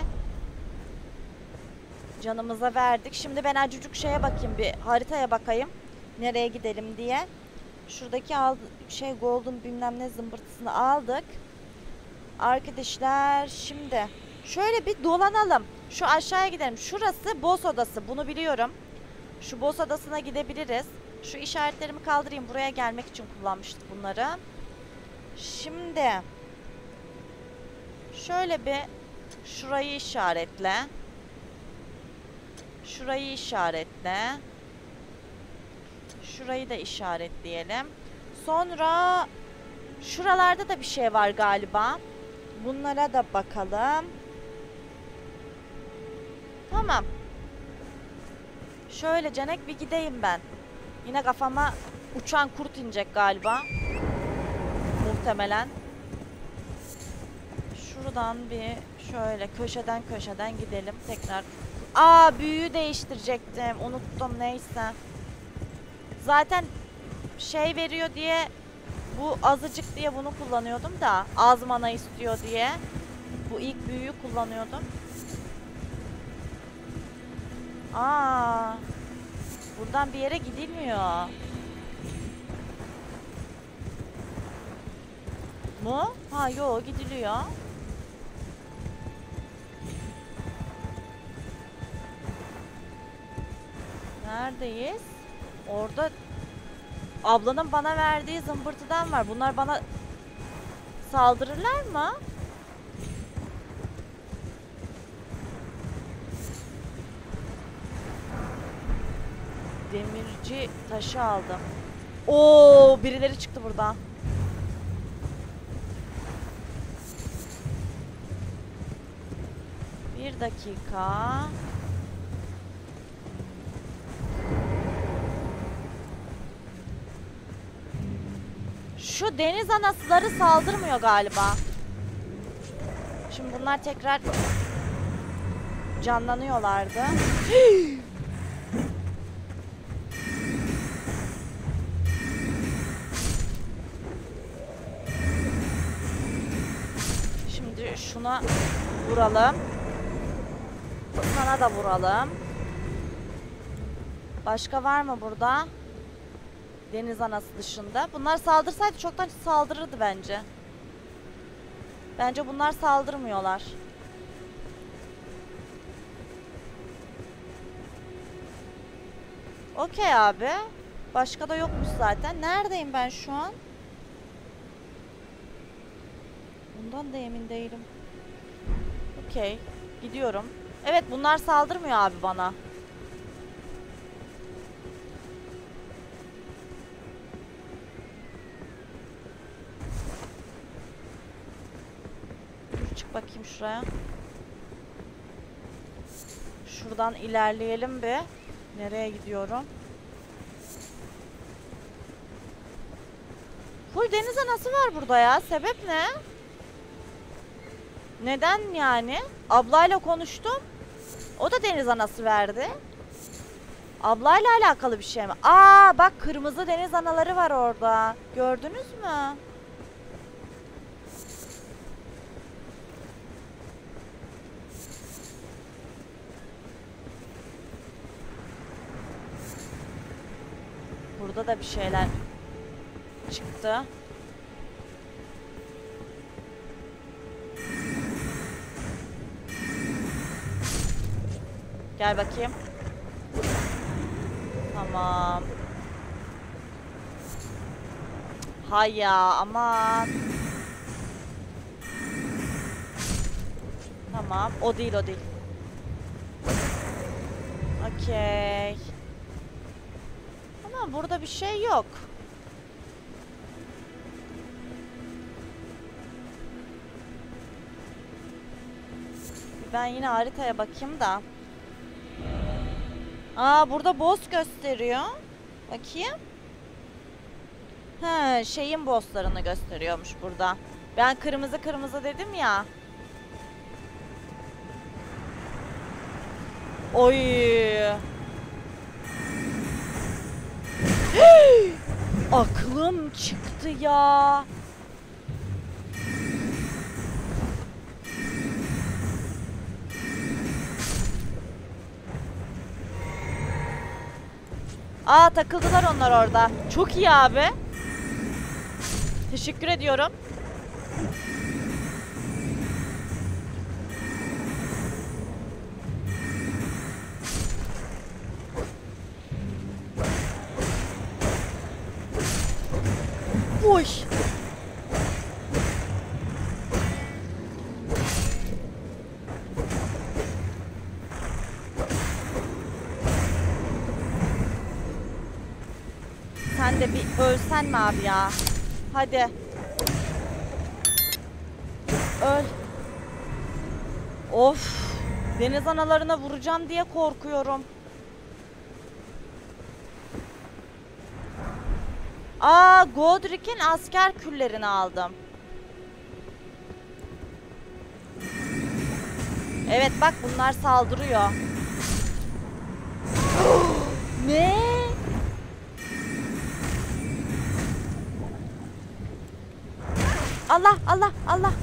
Canımıza verdik. Şimdi ben acıcık şeye bakayım bir. Haritaya bakayım. Nereye gidelim diye. Şuradaki aldı, şey golden bilmem ne zımbırtısını aldık. Arkadaşlar şimdi şöyle bir dolanalım. Şu aşağıya gidelim. Şurası boss odası. Bunu biliyorum. Şu boss odasına gidebiliriz. Şu işaretlerimi kaldırayım. Buraya gelmek için kullanmıştık bunları. Şimdi şöyle bir şurayı işaretle. Şurayı işaretle. Şurayı da işaretleyelim. Sonra şuralarda da bir şey var galiba. Bunlara da bakalım. Tamam. Şöyle canek bir gideyim ben. Yine kafama uçan kurt inecek galiba. Muhtemelen. Şuradan bir şöyle köşeden köşeden gidelim. Tekrar. Aa büyüyü değiştirecektim. Unuttum neyse. Zaten şey veriyor diye bu azıcık diye bunu kullanıyordum da az mana istiyor diye bu ilk büyüyü kullanıyordum. Aa, buradan bir yere gidilmiyor. Mu? Ha yo gidiliyor. Neredeyiz? Orada ablanın bana verdiği zımbırtıdan var. Bunlar bana saldırırlar mı? Demirci taşı aldım. Oo, birileri çıktı buradan. Bir dakika. Şu deniz anasıları saldırmıyor galiba. Şimdi bunlar tekrar canlanıyorlardı. Şimdi şuna vuralım. Sana da vuralım. Başka var mı burada? Deniz anası dışında. Bunlar saldırsaydı çoktan saldırırdı bence. Bence bunlar saldırmıyorlar. Okey abi. Başka da yokmuş zaten. Neredeyim ben şu an? Bundan da emin değilim. Okey. Gidiyorum. Evet, bunlar saldırmıyor abi bana. Dur, çık bakayım şuraya. Şuradan ilerleyelim bir. Nereye gidiyorum? Full deniz anası var burada ya. Sebep ne? Neden yani? Ablayla konuştum. O da deniz anası verdi. Ablayla alakalı bir şey mi? Aa bak, kırmızı deniz anaları var orada. Gördünüz mü? Burada da bir şeyler çıktı. Gel bakayım. Tamam. Hay ya, aman. Tamam, o değil o değil. Okey. Ama burada bir şey yok. Ben yine haritaya bakayım da. Aa, burada boss gösteriyor. Bakayım. He, şeyin bosslarını gösteriyormuş burada. Ben kırmızı kırmızı dedim ya. Oy. Hey! Aklım çıktı ya. Aa, takıldılar onlar orada. Çok iyi abi. Teşekkür ediyorum. Oy. Sen de bir ölsen mi abi ya? Hadi. Öl. Of. Deniz analarına vuracağım diye korkuyorum. Aa, Godric'in asker küllerini aldım. Evet bak, bunlar saldırıyor. Ne? Allah Allah Allah.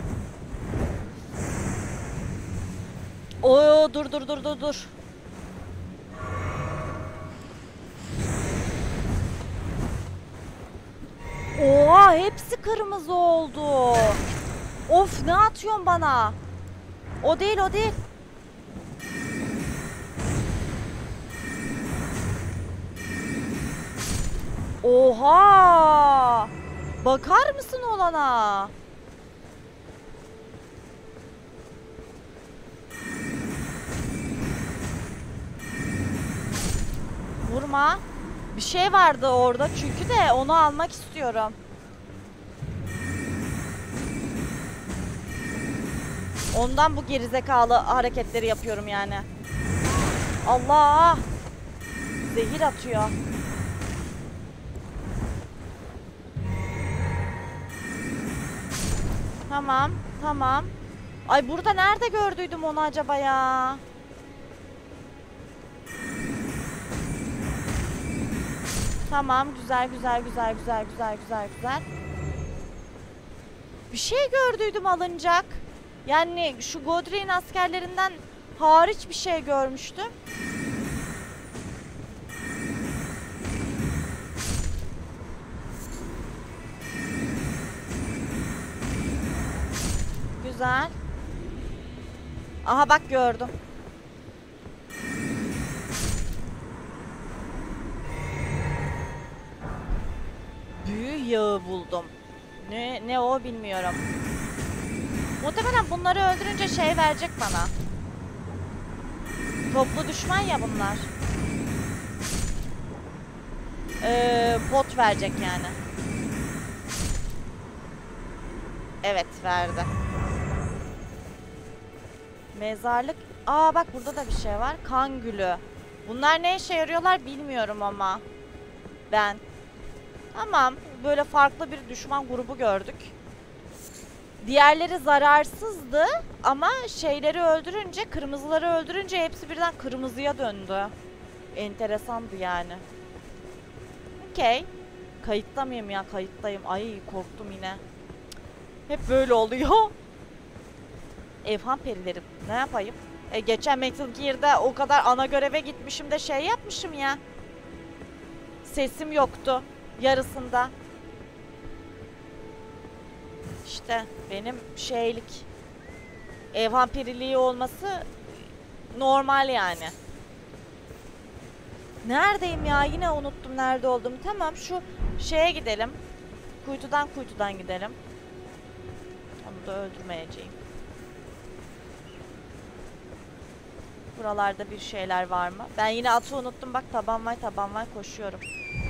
Oo, dur dur dur dur dur. Oha, hepsi kırmızı oldu. Of, ne atıyorsun bana? O değil o değil. Oha! Bakar mısın olana? Vurma. Bir şey vardı orada çünkü de onu almak istiyorum. Ondan bu gerizekalı hareketleri yapıyorum yani. Allah! Zehir atıyor. Tamam, tamam. Ay, burada nerede gördüydüm onu acaba ya? Tamam, güzel güzel güzel güzel güzel güzel güzel. Bir şey gördüydüm alınacak. Yani şu Godric'in askerlerinden hariç bir şey görmüştüm. Güzel. Aha bak, gördüm. Büyü yağı buldum. Ne ne o bilmiyorum. Muhtemelen bunları öldürünce şey verecek bana. Toplu düşman ya bunlar. Ee, pot verecek yani. Evet, verdi. Mezarlık. Aa bak burada da bir şey var. Kan gülü. Bunlar ne işe yarıyorlar bilmiyorum ama. Ben. Tamam. Böyle farklı bir düşman grubu gördük. Diğerleri zararsızdı ama şeyleri öldürünce, kırmızıları öldürünce hepsi birden kırmızıya döndü. Enteresandı yani. Okey. Kayıtta mıyım ya? Kayıttayım. Ay korktum yine. Hep böyle oluyor. Evham perilerim. Ne yapayım? E, geçen Metal Gear'da o kadar ana göreve gitmişim de şey yapmışım ya. Sesim yoktu. Yarısında. İşte benim şeylik. Evham periliği olması normal yani. Neredeyim ya? Yine unuttum nerede olduğumu. Tamam şu şeye gidelim. Kuytudan kuytudan gidelim. Onu da öldürmeyeceğim. Buralarda bir şeyler var mı? Ben yine atı unuttum. Bak taban var taban var koşuyorum.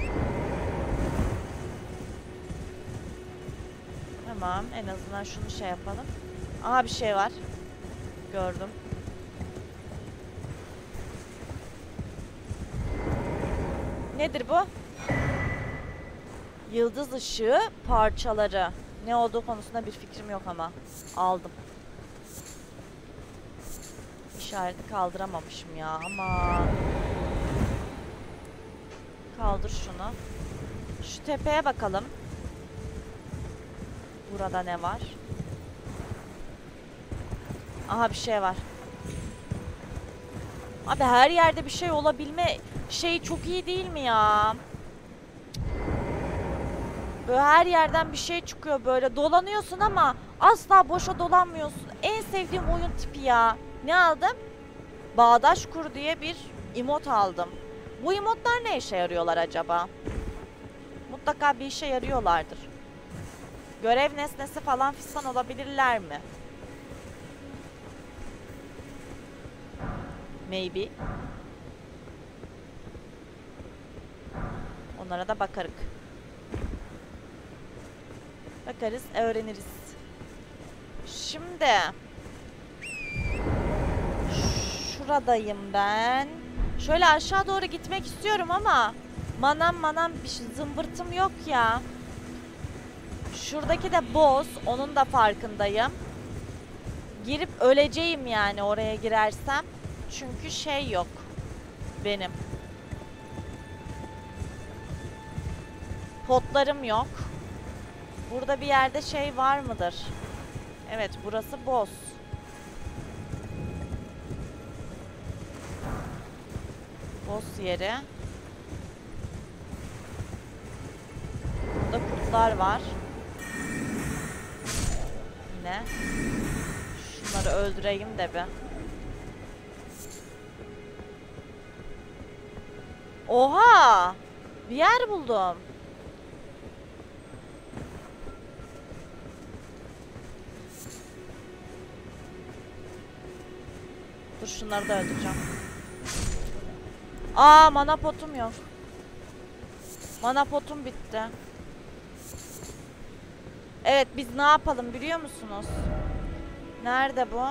Tamam en azından şunu şey yapalım. Aha bir şey var. Gördüm. Nedir bu? Yıldız ışığı parçaları. Ne olduğu konusunda bir fikrim yok ama. Aldım. İşareti kaldıramamışım ya ama. Kaldır şunu. Şu tepeye bakalım. Burada ne var? Aha bir şey var. Abi her yerde bir şey olabilme şeyi çok iyi değil mi ya? Böyle her yerden bir şey çıkıyor böyle. Dolanıyorsun ama asla boşa dolanmıyorsun. En sevdiğim oyun tipi ya. Ne aldım? Bağdaş kur diye bir emot aldım. Bu emotlar ne işe yarıyorlar acaba? Mutlaka bir işe yarıyorlardır. Görev nesnesi falan fistan olabilirler mi? Maybe. Onlara da bakarız. Bakarız, öğreniriz. Şimdi şuradayım ben. Şöyle aşağı doğru gitmek istiyorum ama manam manam bir şey, zımbırtım yok ya. Şuradaki de boss, onun da farkındayım. Girip öleceğim yani oraya girersem. Çünkü şey yok benim. Potlarım yok. Burada bir yerde şey var mıdır? Evet, burası boss. Boss yeri. Burada kurtlar var. Yine. Şunları öldüreyim de bir. Oha! Bir yer buldum. Dur şunları da öldüreceğim. Aa mana potum yok. Mana potum bitti. Evet biz ne yapalım biliyor musunuz? Nerede bu?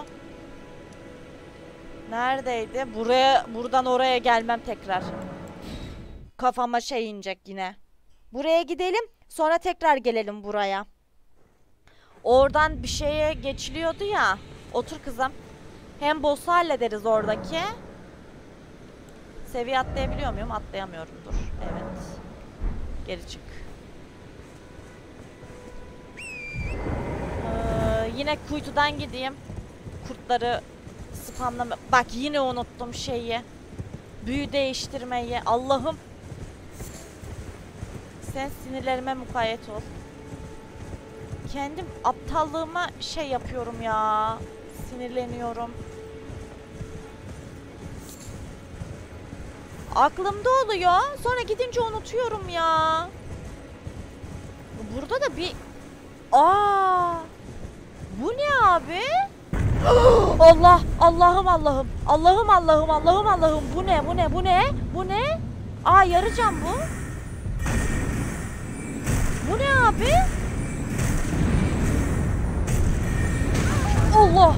Neredeydi? Buraya, buradan oraya gelmem tekrar. Kafama şey inecek yine. Buraya gidelim, sonra tekrar gelelim buraya. Oradan bir şeye geçiliyordu ya. Otur kızım. Hem boss'u hallederiz oradaki. Seviye atlayabiliyor muyum? Atlayamıyorum. Dur. Evet. Geri çık. Ee, yine kuytudan gideyim. Kurtları spamlama. Bak yine unuttum şeyi. Büyü değiştirmeyi. Allah'ım. Sen sinirlerime mukayyet ol. Kendim aptallığıma şey yapıyorum ya. Sinirleniyorum. Aklımda oluyor. Sonra gidince unutuyorum ya. Burada da bir... Aa! Bu ne abi? Allah! Allah'ım Allah'ım. Allah'ım Allah'ım Allah'ım Allah'ım. Bu ne bu ne bu ne? Bu ne? Aa yarı can bu. Bu ne abi? Allah.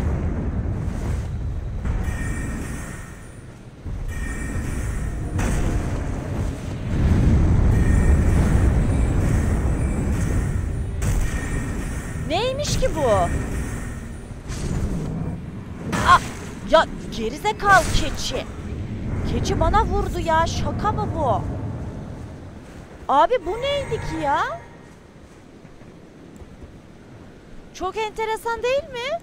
Neymiş ki bu? Aa, ya gerizekalı keçi. Keçi bana vurdu ya. Şaka mı bu? Abi bu neydi ki ya? Çok enteresan değil mi?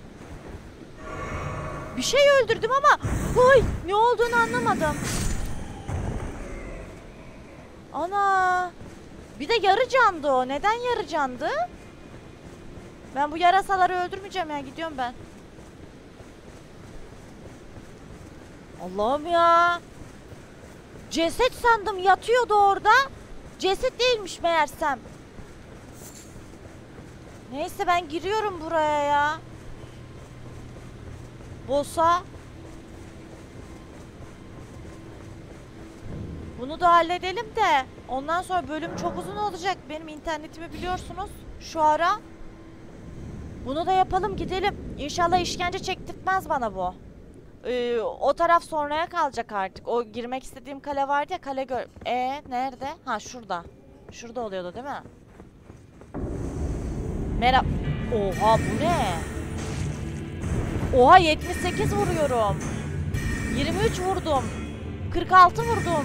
Bir şey öldürdüm ama ay, ne olduğunu anlamadım. Ana. Bir de yarı candı o. Neden yarı candı? Ben bu yarasaları öldürmeyeceğim ya. Gidiyorum ben. Allah'ım ya. Ceset sandım. Yatıyordu orada. Ceset değilmiş meğersem. Neyse ben giriyorum buraya ya. Boss'a. Bunu da halledelim de. Ondan sonra bölüm çok uzun olacak. Benim internetimi biliyorsunuz. Şu ara. Bunu da yapalım gidelim. İnşallah işkence çektirtmez bana bu. Ee, o taraf sonraya kalacak artık. O girmek istediğim kale vardı ya, kale gör... Ee nerede? Ha şurada. Şurada oluyordu değil mi? Merhaba. Oha bu ne? Oha yetmiş sekiz vuruyorum. yirmi üç vurdum. kırk altı vurdum.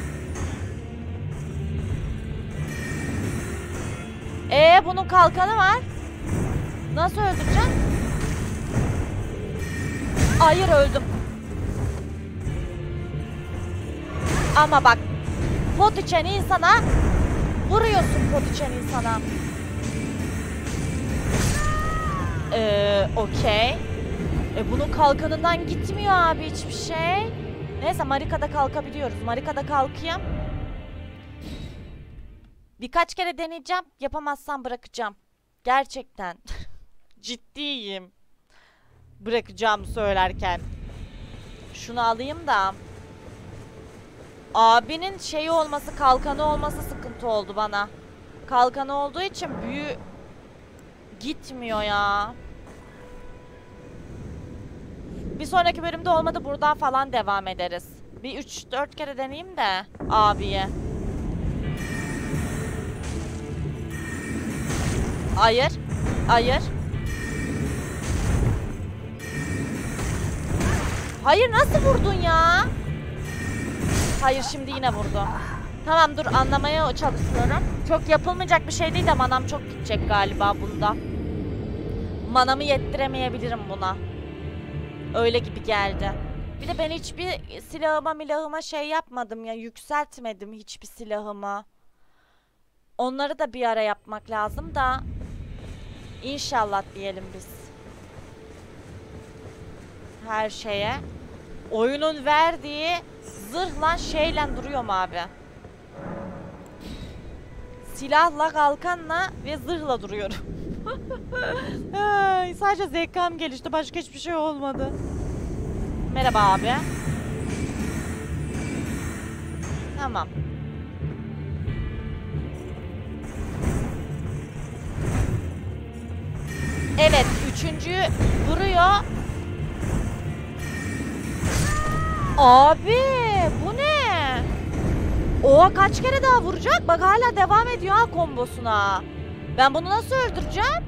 Ee bunun kalkanı var. Nasıl öldüreceğim? Hayır öldüm. Ama bak. Pot içen insana vuruyorsun pot içen insana. Eee okey. E bunun kalkanından gitmiyor abi hiçbir şey. Neyse Marika'da kalkabiliyoruz. Marika'da kalkayım. Birkaç kere deneyeceğim. Yapamazsam bırakacağım. Gerçekten. Ciddiyim. Bırakacağım söylerken. Şunu alayım da. Abinin şeyi olması, kalkanı olması sıkıntı oldu bana. Kalkanı olduğu için büyü gitmiyor ya. Bir sonraki bölümde olmadı buradan falan devam ederiz. Bir üç dört kere deneyeyim de abiye. Hayır. Hayır. Hayır nasıl vurdun ya? Hayır şimdi yine vurdu. Tamam dur anlamaya çalışıyorum. Çok yapılmayacak bir şey değil de manam çok gidecek galiba bunda. Manamı yettiremeyebilirim buna. Öyle gibi geldi. Bir de ben hiçbir silahıma milahıma şey yapmadım ya. Yükseltmedim hiçbir silahıma. Onları da bir ara yapmak lazım da. İnşallah diyelim biz. Her şeye. Oyunun verdiği zırhla şeyle duruyorum abi. Silahla, kalkanla ve zırhla duruyorum. Ay, sadece zekam gelişti. Başka hiçbir şey olmadı. Merhaba abi. Tamam. Evet. Üçüncüyü vuruyor. Abi bu ne? Oha kaç kere daha vuracak? Bak hala devam ediyor ha kombosuna. Ben bunu nasıl öldüreceğim?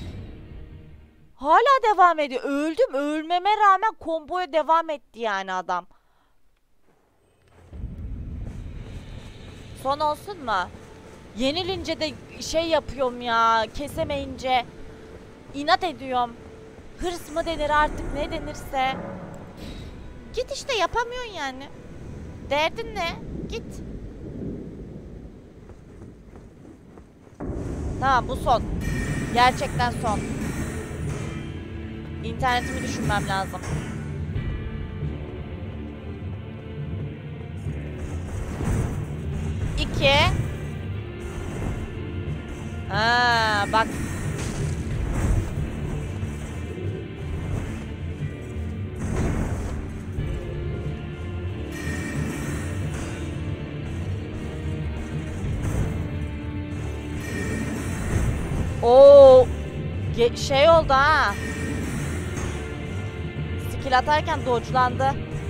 Hala devam ediyor. Öldüm. Ölmeme rağmen komboya devam etti yani adam. Son olsun mu? Yenilince de şey yapıyorum ya. Kesemeyince inat ediyorum. Hırs mı denir artık ne denirse. Git işte yapamıyorsun yani. Derdin ne? Git. Tamam bu son. Gerçekten son. İnternetimi düşünmem lazım. İki. Ha bak. Ge şey oldu ha. Skill atarken dodge'landı.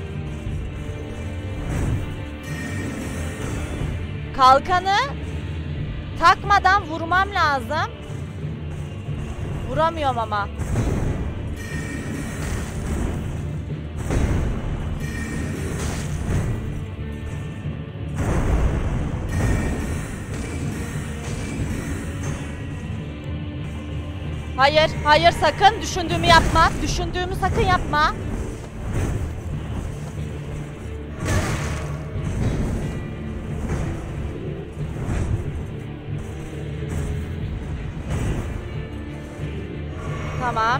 Kalkanı takmadan vurmam lazım. Vuramıyorum ama. Hayır, hayır sakın düşündüğümü yapma. Düşündüğümü sakın yapma. Tamam.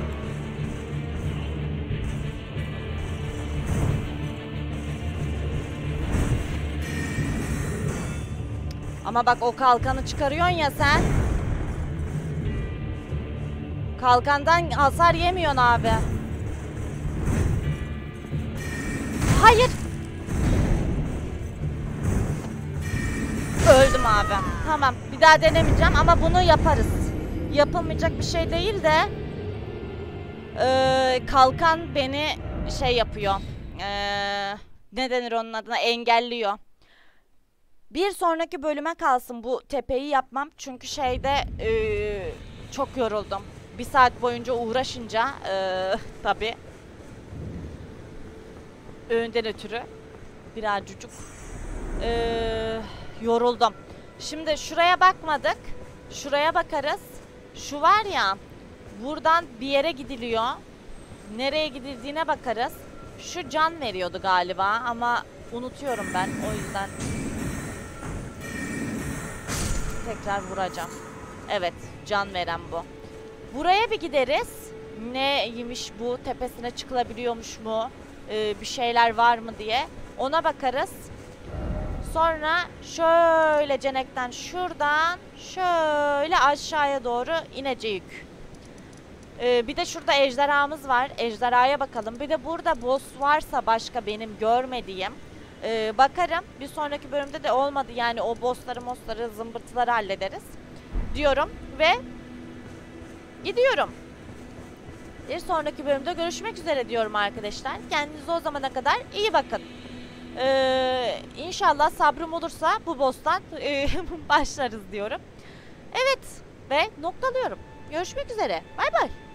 Ama bak o kalkanı çıkarıyorsun ya sen. Kalkandan hasar yemiyorsun abi. Hayır. Öldüm abi. Tamam. Bir daha denemeyeceğim ama bunu yaparız. Yapılmayacak bir şey değil de ee, kalkan beni şey yapıyor. Ee, ne denir onun adına? Engelliyor. Bir sonraki bölüme kalsın bu tepeyi yapmam. Çünkü şeyde ee, çok yoruldum. Bir saat boyunca uğraşınca ee, tabii öğünden ötürü birazcık ee, yoruldum. Şimdi şuraya bakmadık. Şuraya bakarız. Şu var ya, buradan bir yere gidiliyor. Nereye gidildiğine bakarız. Şu can veriyordu galiba ama unutuyorum ben. O yüzden tekrar vuracağım. Evet, can veren bu. Buraya bir gideriz. Neymiş bu? Tepesine çıkılabiliyormuş mu? Ee, bir şeyler var mı diye. Ona bakarız. Sonra şöyle cenekten şuradan şöyle aşağıya doğru ineceğiz. Ee, bir de şurada ejderhamız var. Ejderhaya bakalım. Bir de burada boss varsa başka benim görmediğim. Ee, bakarım. Bir sonraki bölümde de olmadı. Yani o bossları, mossları, zımbırtıları hallederiz. Diyorum ve gidiyorum. Bir sonraki bölümde görüşmek üzere diyorum arkadaşlar. Kendinize o zamana kadar iyi bakın. Ee, inşallah sabrım olursa bu boss'tan e, başlarız diyorum. Evet ve noktalıyorum. Görüşmek üzere. Bay bay.